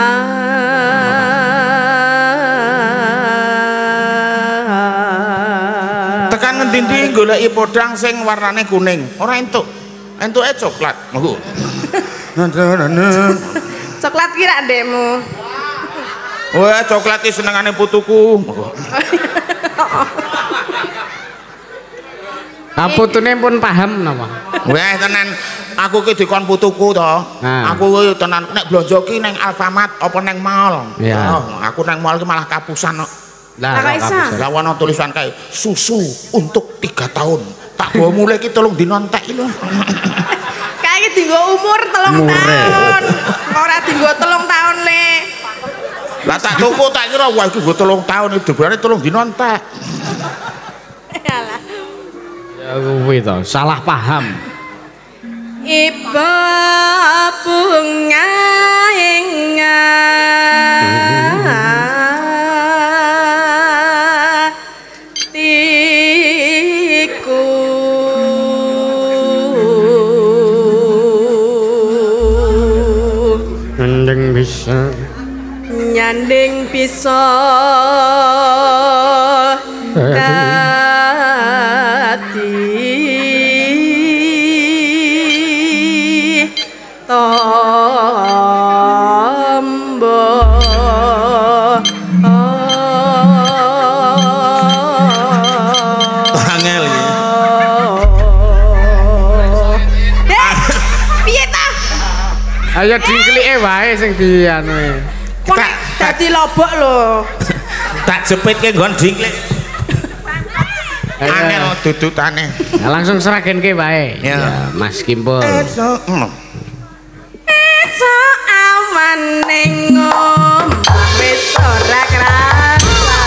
tekan ngendi-endi goleki podang sing warnane kuning ora entuk entuke coklat monggo.
Coklat kira ndekmu.
Wah, coklat iki senengane putuku.
Putune pun paham napa?
Wah, tenan aku ki dikon putuku to. Aku ki tenan nek blonjo ki ning Alfamart apa ning mall.
Ya.
Aku ning mall ki malah kapusan kok.
Lah
kapusan.
Lah ono tulisan kae susu untuk 3 tahun. Tak bawa mulai ki 3 dina entek lho.
Kae iki dienggo umur 3 tahun. Ora dienggo 3 tahun le.
Lah tak tuku tak kira wah iki nggo 3 tahun iki dibare 3 dina entek.
Yalah.
ya kuwi to, salah paham.
Ibu bunga tiku
Nyandeng bisa
nyanding bisa
ayo dingklike wae sing dianu.
Kok dadi lobok lho.
Tak jepitke nggon dingklik. Angel dudutane.
Nah, langsung seragenke wae.
Ya,
Mas Kimpul.
Esok awan ning wis ora krasa.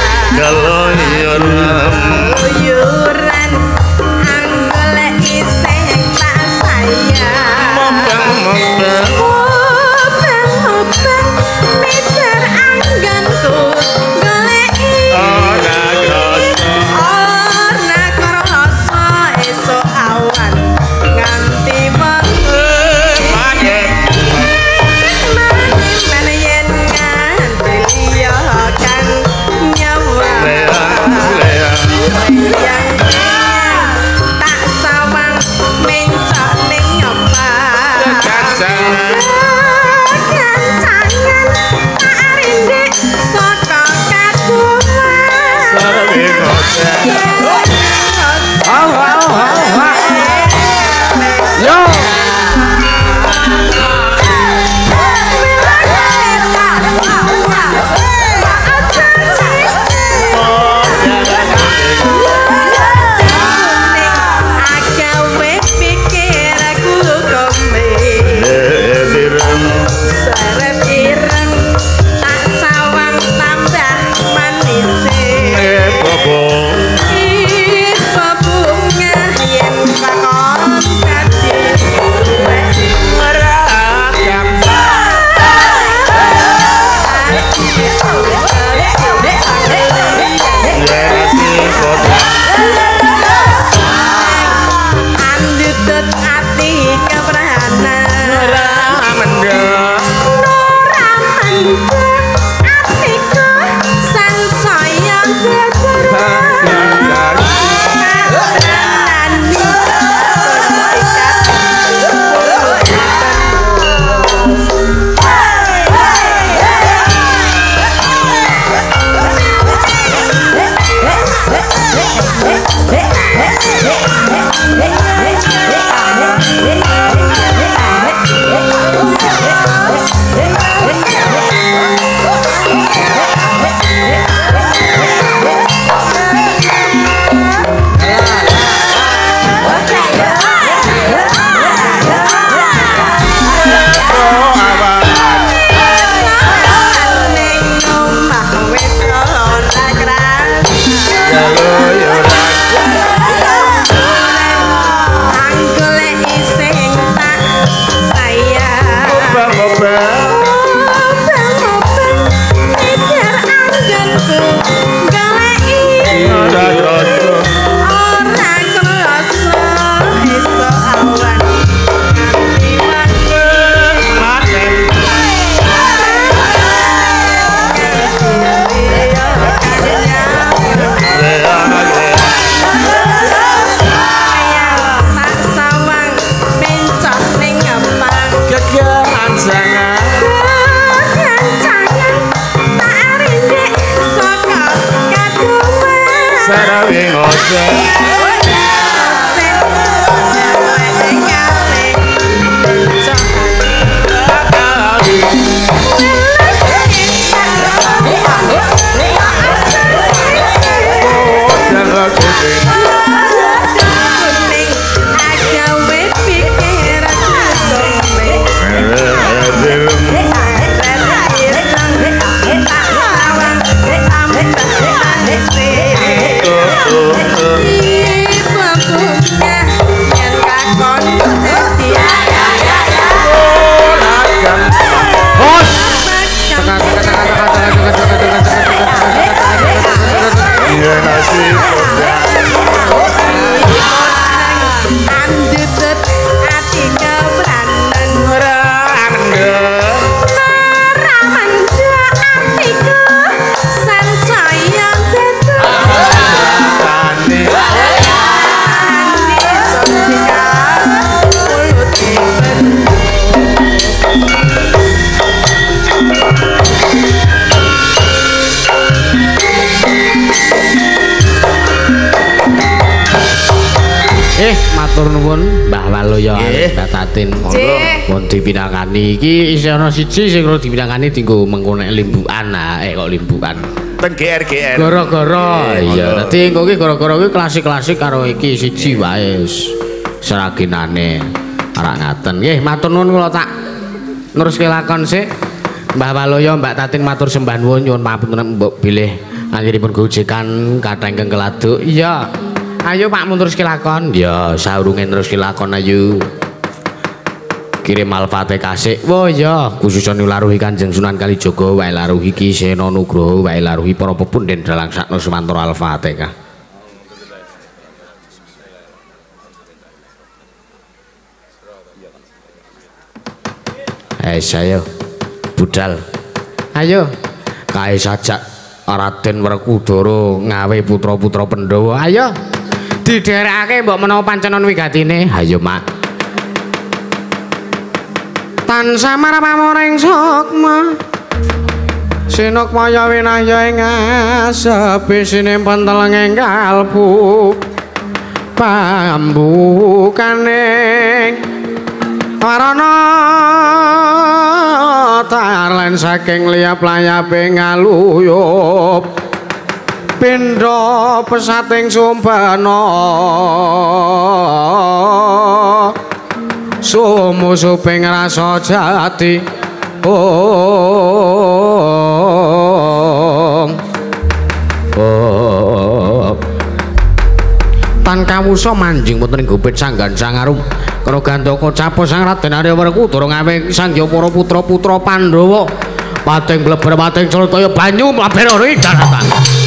Keluyuran anggolek isih tak sayang. Mobeng mijar angganku goleki ora krasa esuk awan nganti wengi
Matur nuwun Mbah Waloyo Mbak Tatin. Mun dipinangani iki isih ana siji sing karo dipinangani dienggo mengko nek limbukan. Kok limbukan.
Ten GR.
Gara-gara. Iya, dadi engko iki gara-gara iki klasik-klasik karo iki siji wae seraginane. Ora ngaten. Nggih, matur nuwun kula tak neruske lakon sik. Mbah Waloyo Mbak Tatin matur sembah nuwun nyuwun pangapunten mbok bilih anggenipun gojekan kathah ingkang keladuk. Iya. Ayo Pak mundur lakon. Ya, saurunge terus lakon ayo. Kirim Al-Fatih kasih. Oh iya, khususnya laruhi Kanjeng Sunan Kalijaga wae laruhi Ki Sena Nugroho wae laruhi para pepunden dalang sakno Sumantara Al-Fatihah. Ayo budal. Ayo kae sajak Raden Werkudara ngawe putra-putra Pandhawa. Ayo didherekake mbok menawa pancenan wigatine. Ayo Mak. Tansah marang pamoring sukma Sinuk maya winaya ing asepi sinimpen teleng ing kalbu pambukaning warana talen saking liyap layape ngaluyup pindha pesating sumbana sumusuping rasa jati tan kawusa manjing wonten ing gopit sanggan sangarum karo gandaka capo sang Raden Aryawarna durung awe sangya para putra-putra Pandhawa pating bleber pating Caritaya banyu mlaber ora daratan